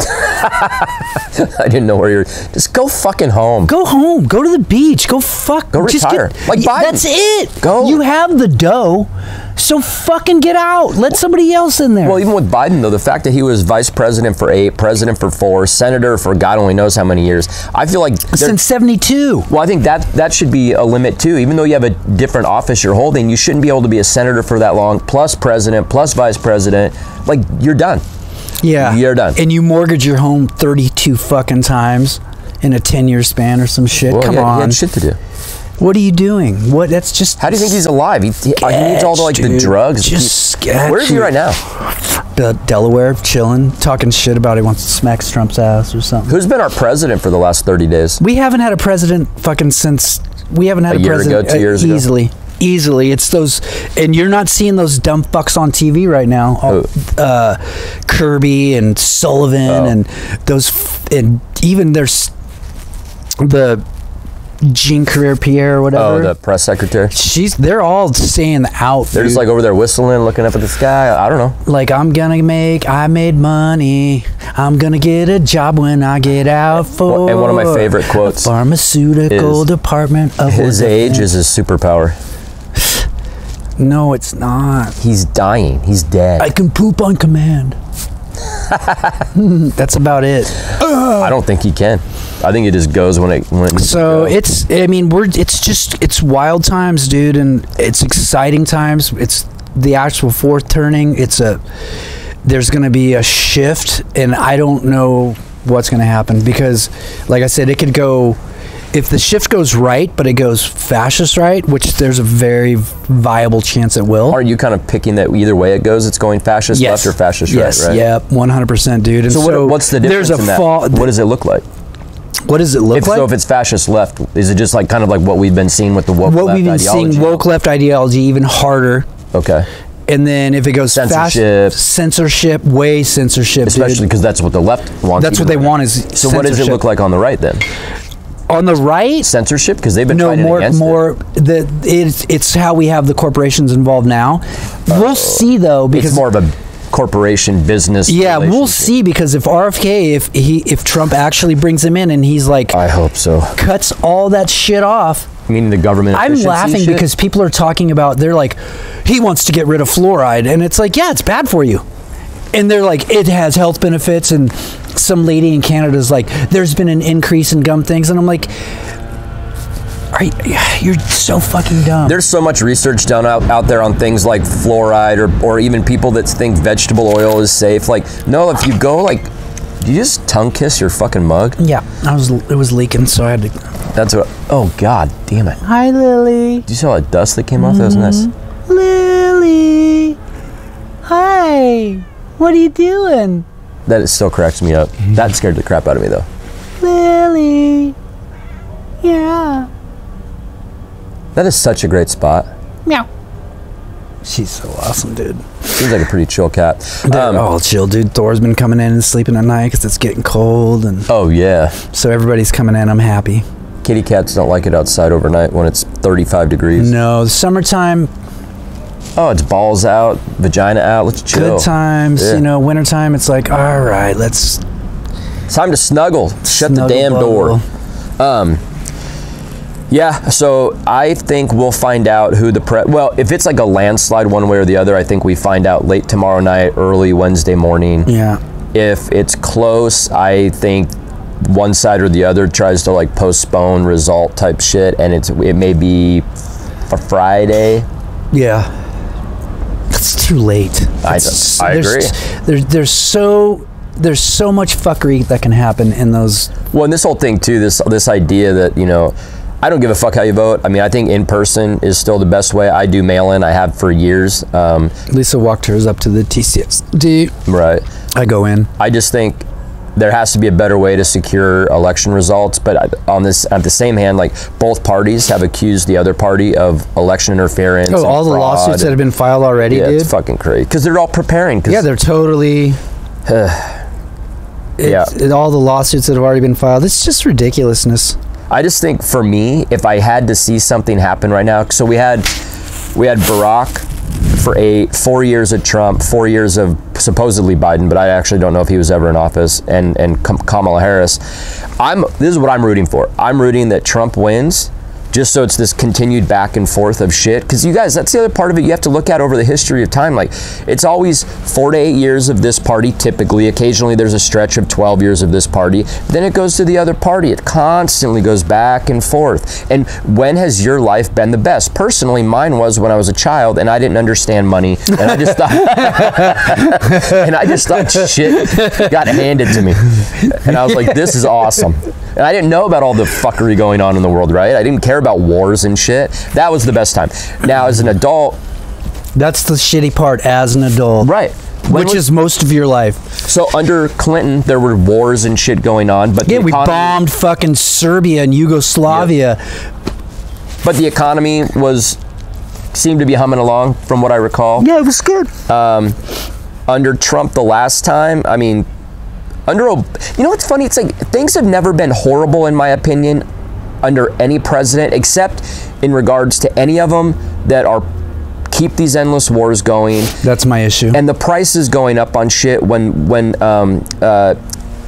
I didn't know where you're. Just go fucking home. Go home. Go to the beach. Go retire. Like Biden. That's it. Go. You have the dough. So fucking get out. Let somebody else in there. Well, even with Biden, though, the fact that he was vice president for 8, president for 4, senator for God only knows how many years, I feel like... Since 72. Well, I think that should be a limit, too. Even though you have a different office you're holding, you shouldn't be able to be a senator for that long, plus president, plus vice president. Like, you're done. Yeah. You're done. And you mortgage your home 32 fucking times in a 10-year span or some shit. Well, Come on. He had shit to do. What are you doing? That's just... How do you think he's alive? He needs all the drugs. Just sketchy. Where is he right now? Delaware, chilling, talking shit about he wants to smack Trump's ass or something. Who's been our president for the last 30 days? We haven't had a president fucking since... We haven't had a president... 2 years ago? Easily. It's those... And you're not seeing those dumb fucks on TV right now. Kirby and Sullivan and those... And even there's... The... Jean Career Pierre or whatever. Oh, the press secretary. They're all staying out. They're just like over there whistling, looking up at the sky. I don't know. Like, I made money. I'm gonna get a job when I get out for. And one of my favorite quotes. Pharmaceutical department of his age is his superpower. No, it's not. He's dying. He's dead. I can poop on command. That's about it. I don't think he can. I think it just goes when it. So it's. I mean, it's wild times, dude, and it's exciting times. It's the actual fourth turning. There's going to be a shift, and I don't know what's going to happen because, like I said, it could go. If the shift goes right, but it goes fascist right, which there's a very viable chance it will. Are you kind of picking that either way it goes, it's going fascist left or fascist right? Right? Yeah, 100%, dude. And so what's the difference in that? What does it look like? What does it look like? So if it's fascist left, is it just like kind of like what we've been seeing with the woke left ideology? What we've been seeing, woke left ideology, even harder. Okay. And then if it goes censorship, way censorship, especially because that's what the left wants. That's what they want is so what does it look like on the right then? On the right, censorship, because they've been fighting against it. It's how we have the corporations involved now. We'll see though, because it's more of a corporation business. Yeah, we'll see, because if RFK, if Trump actually brings him in and he's like, I hope so, cuts all that shit off. Meaning the government. I'm laughing because people are talking about, they're like, he wants to get rid of fluoride, and it's like, yeah, it's bad for you. And they're like, it has health benefits, and some lady in Canada's like, there's been an increase in gum things, and I'm like, you're so fucking dumb. There's so much research done out there on things like fluoride, or even people that think vegetable oil is safe. Like, no, if you go like, do you just tongue kiss your fucking mug? Yeah, it was leaking, so I had to. That's what. Oh God, damn it! Hi, Lily. Did you see all that dust that came off? That was nice. Lily, hi. What are you doing? That still cracks me up. That scared the crap out of me, though. Lily. Yeah. That is such a great spot. Meow. She's so awesome, dude. Seems like a pretty chill cat. Oh, chill, dude. Thor's been coming in and sleeping at night because it's getting cold. And oh, yeah. So everybody's coming in. I'm happy. Kitty cats don't like it outside overnight when it's 35 degrees. No, summertime. Oh, it's balls out, vagina out. Let's chill. Good times. Yeah. You know, wintertime, it's like, all right, it's time to snuggle. Shut the damn door. Yeah, so I think we'll find out who well, if it's like a landslide one way or the other, I think we find out late tomorrow night, early Wednesday morning. Yeah. If it's close, I think one side or the other tries to like postpone result type shit, and it may be a Friday. Yeah. It's too late. I agree. There's so much fuckery that can happen in those. Well, and this whole thing too, this idea that, you know, I don't give a fuck how you vote. I mean, I think in person is still the best way. I do mail in. I have for years. Lisa walked hers up to the TCSD. Right. I go in. I just think there has to be a better way to secure election results. But at the same hand, like, both parties have accused the other party of election interference. Oh, all the lawsuits that have been filed already, yeah, dude? It's fucking crazy. Because they're all preparing. Yeah, they're totally. All the lawsuits that have already been filed. It's just ridiculousness. I just think for me, if I had to see something happen right now, so we had Barack for 4 years of Trump, 4 years of supposedly Biden, but I actually don't know if he was ever in office, and Kamala Harris. This is what I'm rooting for. I'm rooting that Trump wins, just so it's this continued back and forth of shit. Because you guys, that's the other part of it you have to look at over the history of time. Like, it's always 4 to 8 years of this party, typically. Occasionally there's a stretch of 12 years of this party. Then it goes to the other party. It constantly goes back and forth. And when has your life been the best? Personally, mine was when I was a child and I didn't understand money. And I just thought, shit got handed to me. And I was like, this is awesome. And I didn't know about all the fuckery going on in the world, right? I didn't care about wars and shit. That was the best time. Now, as an adult... That's the shitty part, as an adult. Right. Which is most of your life. So, under Clinton, there were wars and shit going on, but... Yeah, we bombed fucking Serbia and Yugoslavia. Yeah. But the economy seemed to be humming along, from what I recall. Yeah, it was good. Under Trump the last time, I mean... you know what's funny? It's like things have never been horrible, in my opinion, under any president, except in regards to any of them that keep these endless wars going. That's my issue. And the prices going up on shit when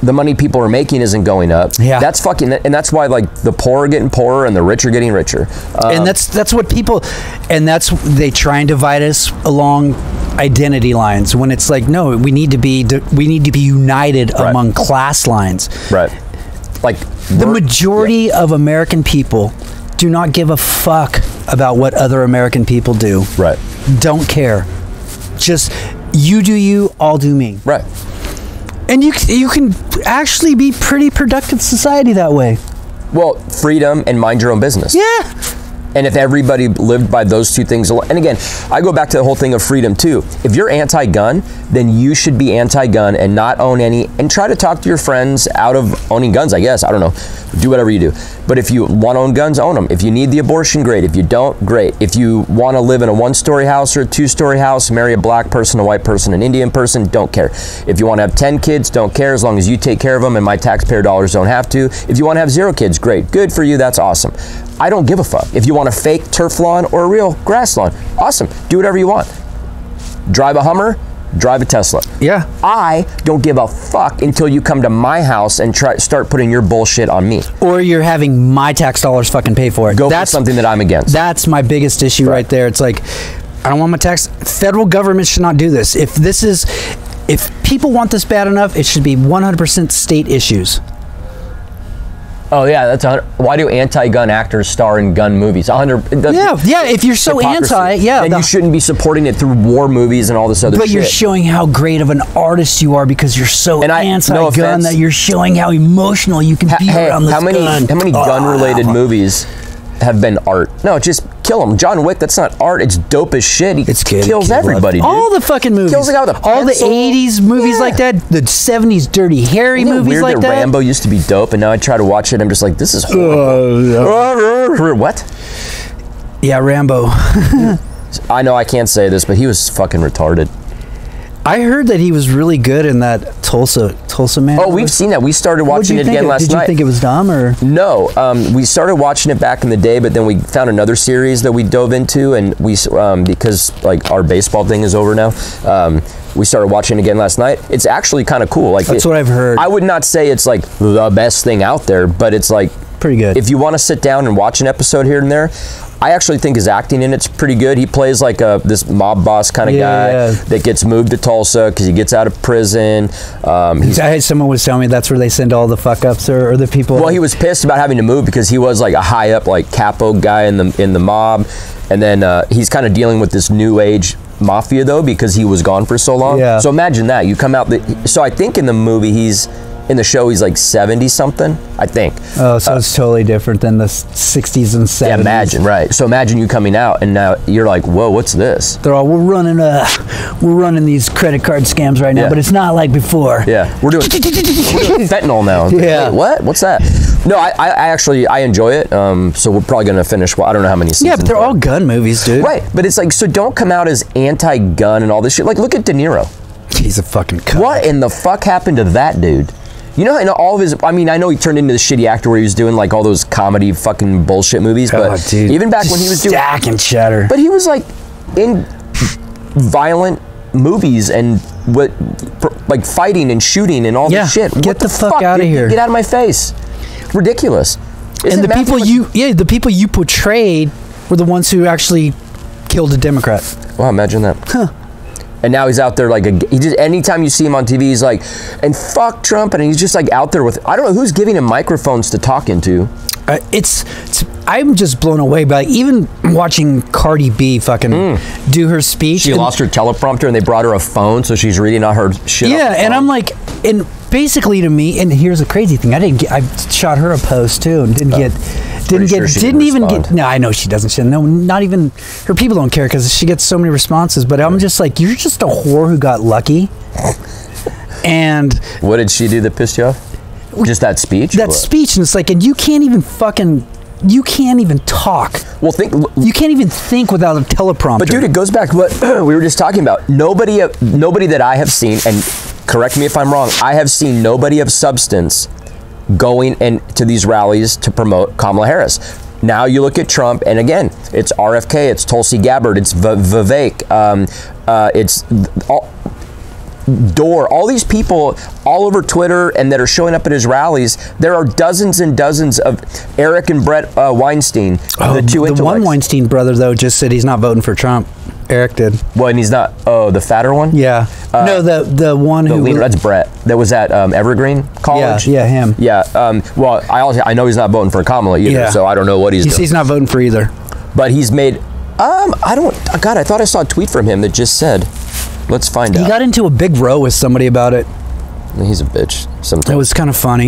the money people are making isn't going up. Yeah. That's fucking, and that's why like the poor are getting poorer and the rich are getting richer. And that's what people, and they try and divide us along identity lines when it's like, no, we need to be united among class lines. Right. Like the majority of American people do not give a fuck about what other American people do. Right. Don't care. Just you do you, I'll do me. Right. And you can actually be pretty productive society that way. Well, freedom and mind your own business. Yeah. And if everybody lived by those two things, and again, I go back to the whole thing of freedom too. If you're anti-gun, then you should be anti-gun and not own any, and try to talk to your friends out of owning guns, I guess. I don't know. Do whatever you do. But if you want to own guns, own them. If you need the abortion, great. If you don't, great. If you want to live in a 1-story house or a 2-story house, marry a black person, a white person, an Indian person, don't care. If you want to have 10 kids, don't care, as long as you take care of them and my taxpayer dollars don't have to. If you want to have 0 kids, great. Good for you. That's awesome. I don't give a fuck. If you want a fake turf lawn or a real grass lawn, awesome. Do whatever you want. Drive a Hummer, drive a Tesla. Yeah. I don't give a fuck until you come to my house and start putting your bullshit on me. Or you're having my tax dollars fucking pay for it. That's something that I'm against. That's my biggest issue right there. It's like, I don't want my tax. Federal government should not do this. If people want this bad enough, it should be 100% state issues. Oh yeah, why do anti-gun actors star in gun movies? 100. Yeah. If you're so hypocrisy. then you shouldn't be supporting it through war movies and all this other shit. But you're showing how great of an artist you are because you're so anti-gun that you're showing how emotional you can be around this gun. How many gun-related movies have been art? No, just kill them. John Wick, that's not art. It's dope as shit. He kills everybody, dude. All the fucking movies. Kills the guy with a all the pencil. 80s movies like that. The 70s Dirty Harry movies weird like that. that. Rambo used to be dope, and now I try to watch it. I'm just like, this is horrible. What? Yeah, Rambo. I know I can't say this, but he was fucking retarded. I heard that he was really good in that Tulsa Man. Oh, we've seen that. We started watching it again last night. Did you think it was dumb or? No, we started watching it back in the day, but then we found another series that we dove into, and we because like our baseball thing is over now. We started watching it again last night. It's actually kind of cool. Like that's what I've heard. I would not say it's like the best thing out there, but it's like pretty good. If you want to sit down and watch an episode here and there, I actually think his acting in it's pretty good. He plays like this mob boss kind of guy that gets moved to Tulsa because he gets out of prison. Someone was telling me that's where they send all the fuck ups or the people. Well, he was pissed about having to move because he was like a high up like capo guy in the mob, and then he's kind of dealing with this new age mafia though because he was gone for so long. Yeah. So imagine that you come out. So I think in the movie in the show he's like 70 something, I think. Oh, so it's totally different than the 60s and 70s. Yeah, imagine, right. So imagine you coming out and now you're like, whoa, what's this? They're all, we're running these credit card scams right now, but it's not like before. Yeah, we're doing fentanyl now. Yeah. Wait, what? What's that? No, I actually enjoy it. So we're probably gonna finish. I don't know how many seasons. Yeah, but they're all gun movies, dude. Right, but it's like, so don't come out as anti-gun and all this shit. Like, look at De Niro. He's a fucking cunt. What in the fuck happened to that dude? You know, in all of his, I mean, I know he turned into the shitty actor where he was doing like all those comedy fucking bullshit movies, but dude. even back when he was doing Stack and Cheddar. But he was like in violent movies and like fighting and shooting and all this shit. Get the fuck out of here. Get out of my face. Ridiculous. And the people you portrayed were the ones who actually killed a Democrat. Well, imagine that. Huh. And now he's out there like anytime you see him on TV, he's like, and fuck Trump, and he's just like out there with, I don't know who's giving him microphones to talk into. I'm just blown away by even watching Cardi B fucking do her speech. She lost her teleprompter and they brought her a phone, so she's reading out her shit. Yeah, and I'm like, and basically to me, and here's the crazy thing, I shot her a post too and didn't even get. No, I know she doesn't. No, not even her people don't care because she gets so many responses. But I'm just like, you're just a whore who got lucky. And what did she do that pissed you off? Just that speech? That speech, and it's like, and you can't even talk. Well, you can't even think without a teleprompter. But dude, it goes back to what we were just talking about. Nobody that I have seen, and correct me if I'm wrong, I have seen nobody of substance going into these rallies to promote Kamala Harris. Now you look at Trump, and again, it's RFK, it's Tulsi Gabbard, it's Vivek, it's all. door. All these people all over Twitter and that are showing up at his rallies, there are dozens and dozens of Eric and Brett Weinstein, the two intellects. The one Weinstein brother, though, just said he's not voting for Trump. Eric did. Well, and he's not. Oh, the fatter one? Yeah. No, the one who... That's Brett. That was at Evergreen College? Yeah, him. Yeah. Well, I know he's not voting for Kamala either, so I don't know what he's doing. He's not voting for either. But he's made... God, I thought I saw a tweet from him that just said... Let's find out. He got into a big row with somebody about it. He's a bitch sometimes. It was kind of funny.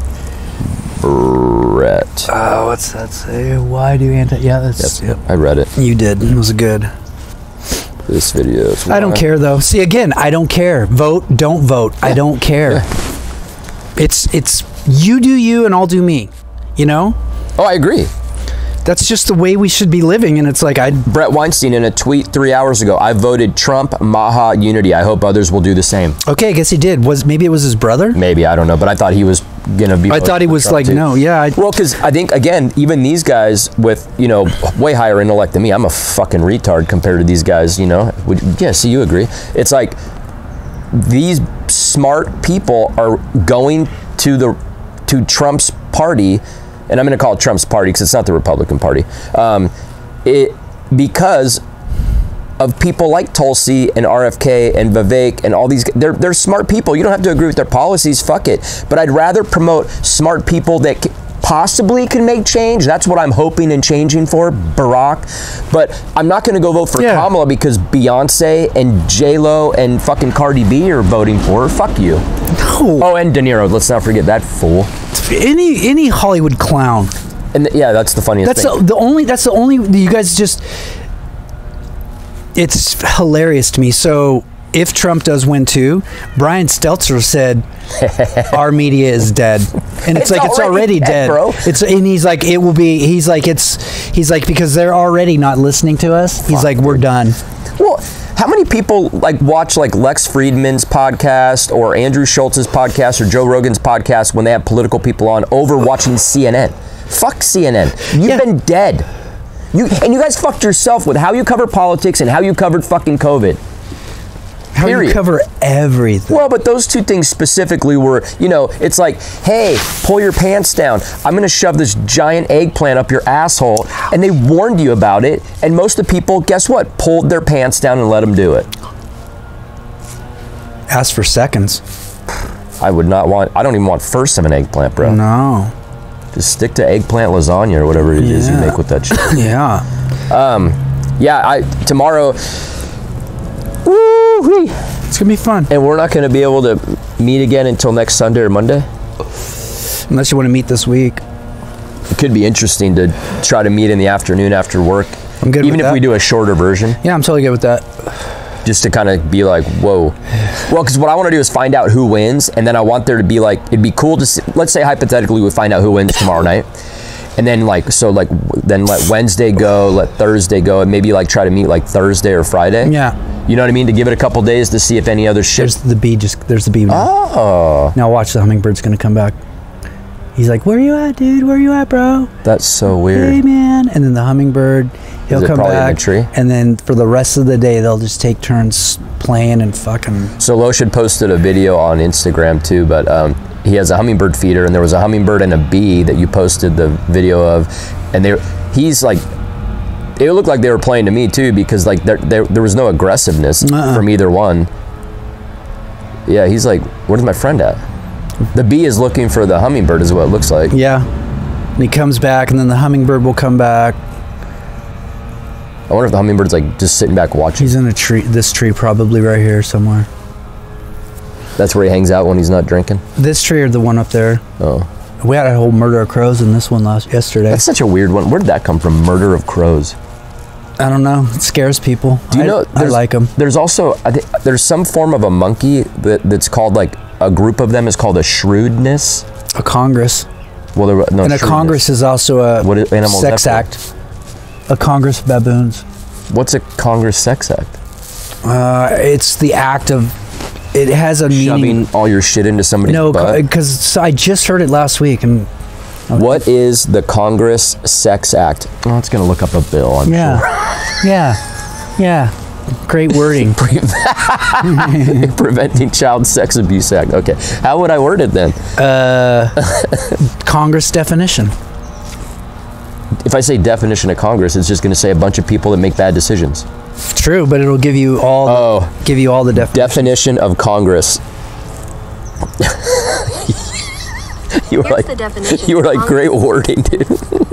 Brett. What's that say? Why do anti... Yeah, that's... Yep. I read it. You did. It was good. This video. I don't care, though. See, again, I don't care. Vote, don't vote. Yeah. I don't care. Yeah. It's you do you and I'll do me. You know? Oh, I agree. That's just the way we should be living, and it's like Brett Weinstein in a tweet 3 hours ago, I voted Trump, Maha, unity. I hope others will do the same. Okay, I guess he did. Maybe it was his brother? Maybe, I don't know, but I thought he was going to be... I thought he was Trump like, too. No, yeah. Well, because I think, again, even these guys with, you know, way higher intellect than me, I'm a fucking retard compared to these guys, you know? Yeah, see, you agree. It's like, these smart people are going to Trump's party, and I'm going to call it Trump's party because it's not the Republican Party, because of people like Tulsi and RFK and Vivek and all these. They're smart people. You don't have to agree with their policies. Fuck it. But I'd rather promote smart people that possibly can make change. That's what I'm hoping and changing for, Barack. But I'm not going to go vote for Kamala because Beyonce and J-Lo and fucking Cardi B are voting for her. Fuck you. No. Oh, and De Niro. Let's not forget that fool. Any Hollywood clown. And yeah, that's the funniest thing. That's the only you guys just... It's hilarious to me. So if Trump does win too, Brian Stelter said our media is dead, and it's already dead, bro. He's like it will be. He's like because they're already not listening to us. He's like we're done. Well, how many people like watch like Lex Friedman's podcast or Andrew Schultz's podcast or Joe Rogan's podcast when they have political people on over watching CNN? Fuck CNN. You've been dead. You guys fucked yourself with how you cover politics and how you covered fucking COVID. How you cover everything. Well, but those two things specifically were, you know, it's like, hey, pull your pants down. I'm going to shove this giant eggplant up your asshole. And they warned you about it. And most of the people, guess what? Pulled their pants down and let them do it. Ask for seconds. I don't even want first of an eggplant, bro. No. Just stick to eggplant lasagna or whatever it is you make with that shit. Tomorrow, woo-wee. It's going to be fun. And we're not going to be able to meet again until next Sunday or Monday? Unless you want to meet this week. It could be interesting to try to meet in the afternoon after work. I'm good with that. Even if we do a shorter version. Yeah, I'm totally good with that. Just to kind of be like, whoa. Well, because what I want to do is find out who wins, and then I want there to be like, it'd be cool to see, let's say hypothetically we find out who wins tomorrow night, and then then let Wednesday go, let Thursday go, and maybe like try to meet like Thursday or Friday. Yeah. You know what I mean? To give it a couple days to see if any other shit. There's the bee now. Oh. Now watch, the hummingbird's going to come back. He's like, where you at, dude? Where you at, bro? That's so weird. Hey, man. And then the hummingbird, he'll come back. In the tree? And then for the rest of the day, they'll just take turns playing and fucking. So Loshel posted a video on Instagram too, but he has a hummingbird feeder, and there was a hummingbird and a bee that you posted the video of, and he's like, it looked like they were playing to me too, because like there was no aggressiveness from either one. Yeah, he's like, where's my friend at? The bee is looking for the hummingbird is what it looks like. Yeah. And he comes back, and then the hummingbird will come back. I wonder if the hummingbird's like just sitting back watching. He's in a tree, this tree probably right here somewhere. That's where he hangs out when he's not drinking? This tree or the one up there. Oh. We had a whole murder of crows in this one yesterday. That's such a weird one. Where did that come from, murder of crows? I don't know. It scares people. Do you know? I like them. There's also, I think, there's some form of a monkey that's called like, a group of them is called a shrewdness. A congress. Well, no. And a congress is also a sex act. A congress of baboons. What's a congress sex act? It's the act of. It has a shoving meaning. All your shit into somebody's butt? No, because I just heard it last week. And what is the Congress Sex Act? Oh, it's gonna look up a bill. I'm sure. Yeah. Great wording. Preventing Child Sex Abuse Act. Okay. How would I word it then? Congress definition. If I say definition of Congress, it's just going to say a bunch of people that make bad decisions. True, but it'll give you all the definition. Definition of Congress. You were like great wording, dude.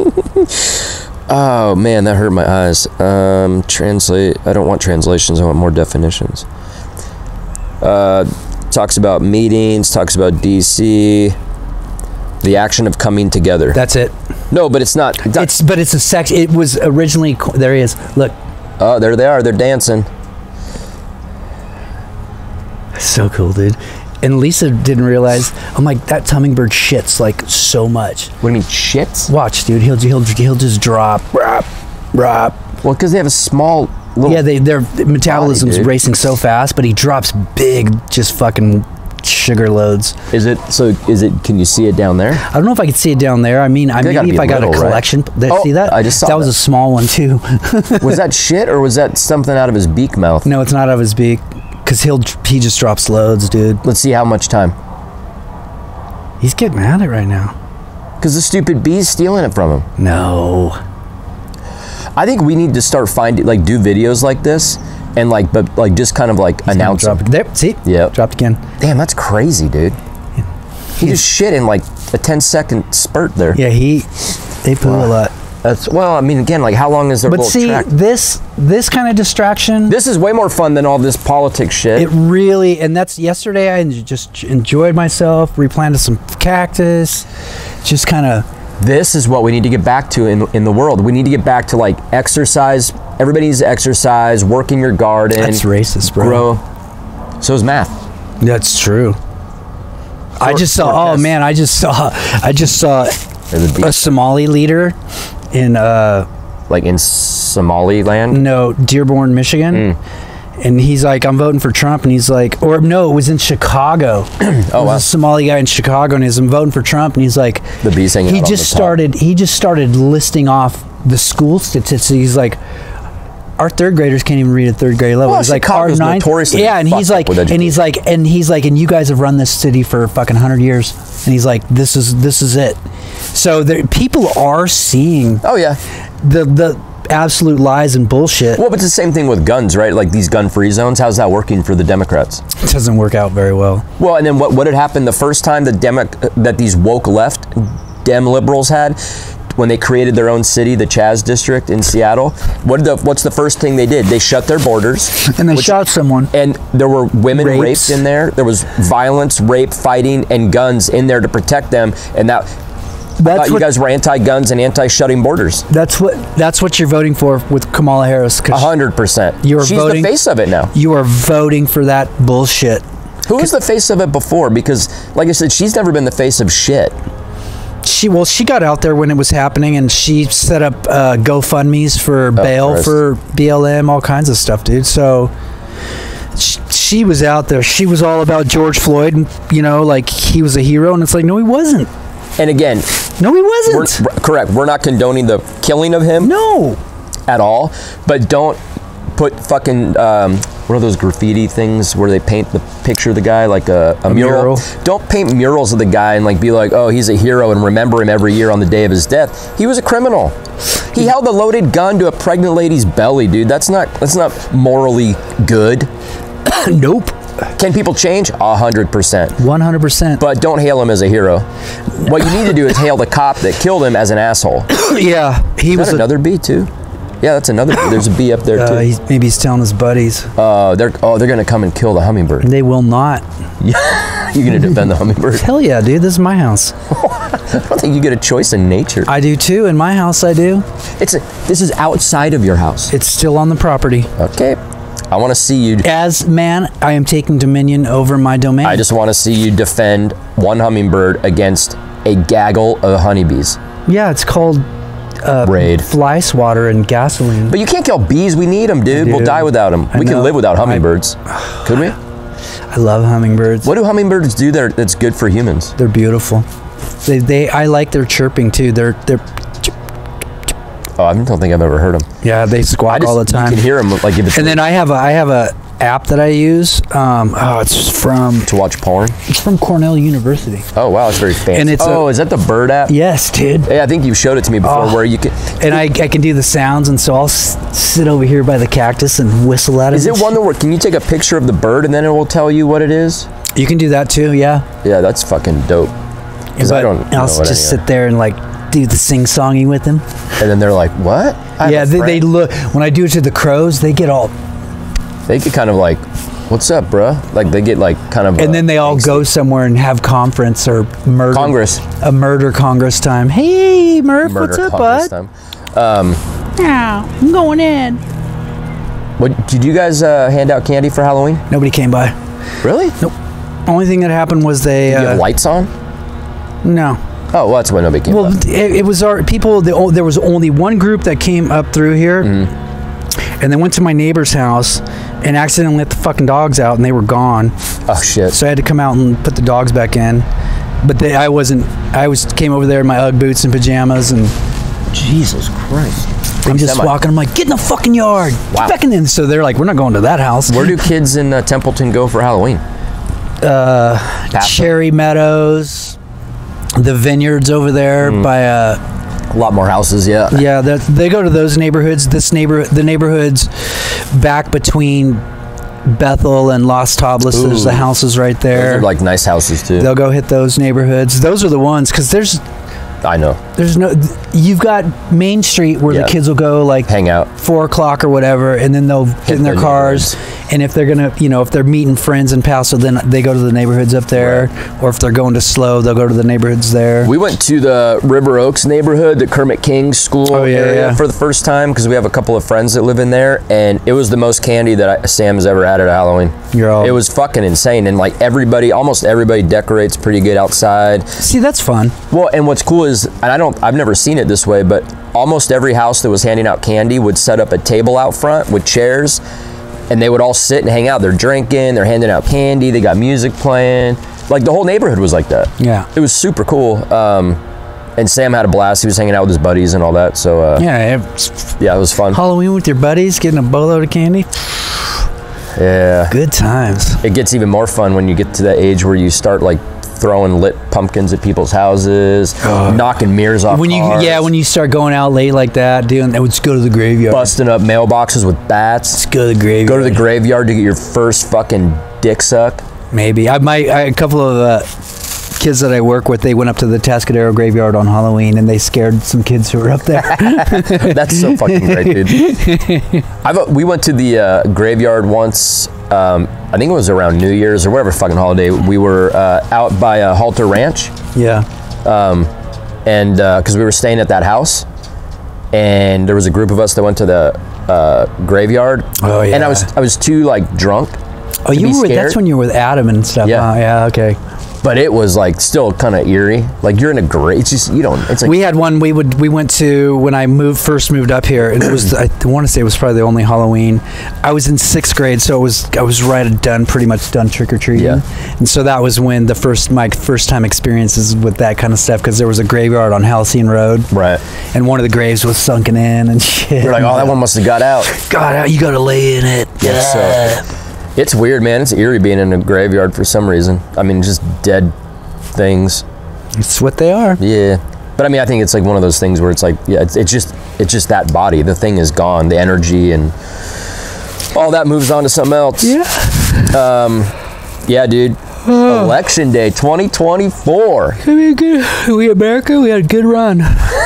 Oh man, that hurt my eyes. Translate. I don't want translations. I want more definitions. Talks about meetings. Talks about DC. The action of coming together. That's it. No, but it's not. But it's a sex. It was originally. There he is. Look. Oh, there they are. They're dancing. So cool, dude. And Lisa didn't realize. I'm like, that hummingbird shits like so much. What do you mean shits? Watch, dude. He'll just drop. Well, because they have a small little. Yeah, their metabolism's racing so fast, but he drops big, just fucking sugar loads. Can you see it down there? I don't know if I could see it down there. I mean, maybe if I got a collection. Right? See that? I just saw that. Was a small one too. Was that shit or was that something out of his beak mouth? No, it's not out of his beak. Because he just drops loads, dude. Let's see how much time. He's getting at it right now. Because the stupid bee's stealing it from him. No. I think we need to start do videos like this and just kind of announce it. There, see? Yeah. Dropped again. Damn, that's crazy, dude. He just shit in like a 10-second spurt there. Yeah, they poo a lot. I mean, again, how long is their little track? But see, this kind of distraction. This is way more fun than all this politics shit. It really, and that's yesterday. I just enjoyed myself. Replanted some cactus. Just kind of. This is what we need to get back to in the world. We need to get back to exercise. Everybody needs to exercise. Work in your garden. That's racist, bro. Grow. So is math. That's true. I just saw a Somali leader in in Somaliland? No, Dearborn, Michigan. And he's like, I'm voting for Trump, and he's like, or no, it was in Chicago. Oh, wow. A Somali guy in Chicago, and he's, I'm voting for Trump, and he's like, the bee's hanging out on the top. He just started listing off the school statistics. He's like, our third graders can't even read at third grade level. Well, he's like, our ninth, yeah, and he's like, and you guys have run this city for fucking 100 years, and he's like, this is it. So people are seeing. Oh yeah. The absolute lies and bullshit. Well, but it's the same thing with guns, right? Like these gun-free zones. How's that working for the Democrats? It doesn't work out very well. Well, and then what had happened the first time that these woke left Dem liberals had, when they created their own city, the Chaz district in Seattle? What's the first thing they did? They shut their borders. And they shot someone. And there were women raped in there. There was violence, rape, fighting, and guns in there to protect them. And I thought you guys were anti-guns and anti-shutting borders. That's what you're voting for with Kamala Harris. 100%. She's the face of it now. You are voting for that bullshit. Who was the face of it before? Because, like I said, she's never been the face of shit. She got out there when it was happening, and she set up GoFundMes for bail for BLM, all kinds of stuff, dude. So she was out there. She was all about George Floyd, like he was a hero, and it's like, no, he wasn't. And again, no, he wasn't. Correct. We're not condoning the killing of him. No. At all. But don't put fucking what are those graffiti things where they paint the picture of the guy like a mural? Don't paint murals of the guy and be like, oh, he's a hero and remember him every year on the day of his death. He was a criminal. He held a loaded gun to a pregnant lady's belly, dude. That's not morally good. Nope. Can people change? 100%. 100%. But don't hail him as a hero. What you need to do is hail the cop that killed him as an asshole. Yeah, he was another bee too. Yeah, that's another bee. There's a bee up there too. Maybe he's telling his buddies. They're gonna come and kill the hummingbird. They will not. You're gonna defend the hummingbird? Hell yeah, dude. This is my house. I don't think you get a choice in nature. I do too. In my house, I do. This is outside of your house. It's still on the property. Okay. I want to see you. As man, I am taking dominion over my domain. I just want to see you defend one hummingbird against a gaggle of honeybees. Yeah, it's called raid, fly swatter, and gasoline. But you can't kill bees. We need them, dude. We'll die without them. We can live without hummingbirds. Could we? I love hummingbirds. What do hummingbirds do that's good for humans? They're beautiful. I like their chirping too. They're Oh, I don't think I've ever heard them. Yeah, they squawk all the time. You can hear them like if it's. And then I have a app that I use. It's from to watch porn. It's from Cornell University. Oh wow, it's very fancy. And it's is that the bird app? Yes, dude. Yeah, I think you've showed it to me before, where you can. And I can do the sounds, and so I'll sit over here by the cactus and whistle at it. Is it one where can you take a picture of the bird and then it will tell you what it is? You can do that too. Yeah. Yeah, that's fucking dope. Because I'll just sit there and like do the sing-songy with them. And then they're like, "What?" Yeah, they look when I do it to the crows. They get all. They get kind of like, "What's up, bruh?" Like they get like kind of. And then they all go somewhere and have conference or murder Congress. A murder Congress time. Hey, Murph, what's up, bud? Yeah, I'm going in. What did you guys hand out candy for Halloween? Nobody came by. Really? Nope. Only thing that happened was they. Did you have lights on? No. Oh, well, that's why nobody came. Well, it was our people. There was only one group that came up through here, and they went to my neighbor's house and accidentally let the fucking dogs out, and they were gone. Oh shit! So I had to come out and put the dogs back in. But I came over there in my UGG boots and pajamas, and Jesus Christ! I'm just walking. I'm like, get in the fucking yard. Wow. Get back in there. So they're like, we're not going to that house. Where do kids in Templeton go for Halloween? Cherry Meadows, the vineyards over there by a lot more houses. Yeah, they go to those neighborhoods. The neighborhoods back between Bethel and Los Tablas. There's the houses right there. Those are like nice houses too. They'll go hit those neighborhoods. Those are the ones because you've got Main Street where the kids will go like hang out 4 o'clock or whatever, and then they'll get in their cars. And if they're gonna, if they're meeting friends in Paso, then they go to the neighborhoods up there. Right. Or if they're going to SLO, they'll go to the neighborhoods there. We went to the River Oaks neighborhood, the Kermit King school area for the first time because we have a couple of friends that live in there, and it was the most candy that Sam has ever had at Halloween. It was fucking insane, and like almost everybody decorates pretty good outside. See, that's fun. Well, and what's cool is, and I've never seen it this way, but almost every house that was handing out candy would set up a table out front with chairs. And they would all sit and hang out. They're drinking, they're handing out candy, they got music playing. Like the whole neighborhood was like that. Yeah. It was super cool. And Sam had a blast. He was hanging out with his buddies and all that. So it was fun. Halloween with your buddies, getting a boatload of candy. Yeah. Good times. It gets even more fun when you get to that age where you start like throwing lit pumpkins at people's houses, knocking mirrors off cars. When you start going out late like that, let's go to the graveyard. Busting up mailboxes with bats. Let's go to the graveyard. Go to the graveyard to get your first fucking dick suck. Maybe. A couple of kids that I work with, they went up to the Tascadero graveyard on Halloween, and they scared some kids who were up there. That's so fucking great, dude. We went to the graveyard once. I think it was around New Year's or whatever fucking holiday. We were out by Halter Ranch. Yeah. And because we were staying at that house, and there was a group of us that went to the graveyard. Oh yeah. And I was too like drunk. Oh, that's when you were with Adam and stuff. Yeah. Yeah. Okay. But it was like still kind of eerie. Like you're in a grave. It's just it's like we had one. We went to when I first moved up here, and it was I want to say it was probably the only Halloween. I was in 6th grade, so I was pretty much done trick or treating. Yeah. And so that was when my first time experiences with that kind of stuff, because there was a graveyard on Halcyon Road. Right. And one of the graves was sunken in and shit. You're like, oh, that one must have got out. Got out. You got to lay in it. Yeah. So. It's weird, man. It's eerie being in a graveyard for some reason. I mean, just dead things. It's what they are. Yeah. But I mean, I think it's like one of those things where it's like, yeah, it's just that body. The thing is gone. The energy and all that moves on to something else. Yeah. Yeah, dude. Election Day 2024. We America, we had a good run.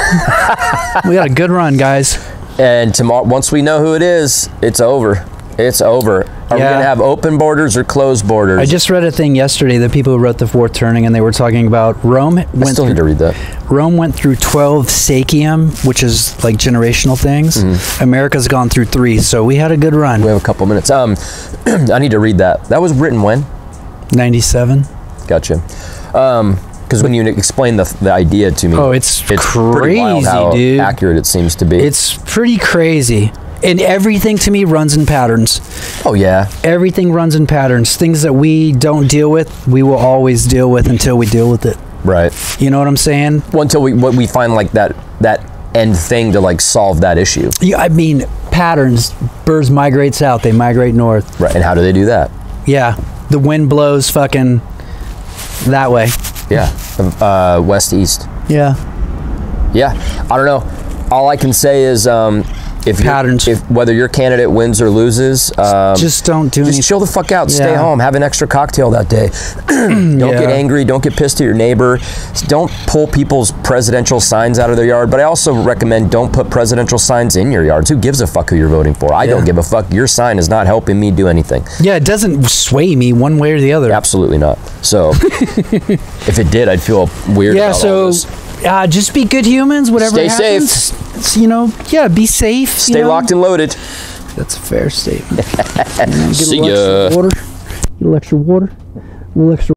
We had a good run, guys. And tomorrow, once we know who it is, it's over. It's over. Are we going to have open borders or closed borders? I just read a thing yesterday, the people who wrote The Fourth Turning, and they were talking about Rome. I still need to read that. Rome went through 12 Sakium, which is like generational things. Mm-hmm. America's gone through 3, so we had a good run. We have a couple minutes. I need to read that. That was written when? 97. Gotcha. Because when you explain the idea to me, it's crazy, pretty wild how dude. Accurate it seems to be. It's pretty crazy. And everything to me runs in patterns. Oh, yeah. Everything runs in patterns. Things that we don't deal with, we will always deal with until we deal with it. Right. You know what I'm saying? Well, until we find like that end thing to like solve that issue. Yeah, I mean, patterns. Birds migrate south, they migrate north. Right, and how do they do that? Yeah, the wind blows fucking that way. Yeah, west east. Yeah. Yeah, I don't know. All I can say is patterns. If whether your candidate wins or loses, just don't do anything. Just chill the fuck out. Stay home. Have an extra cocktail that day. Don't get angry. Don't get pissed at your neighbor. Don't pull people's presidential signs out of their yard. But I also recommend don't put presidential signs in your yards. Who gives a fuck who you're voting for? I don't give a fuck. Your sign is not helping me do anything. Yeah, it doesn't sway me one way or the other. Absolutely not. So if it did, I'd feel weird about all this. Just be good humans, whatever happens. Stay safe. Be safe. Stay locked and loaded. That's a fair statement. See ya. Get a little extra water. A little extra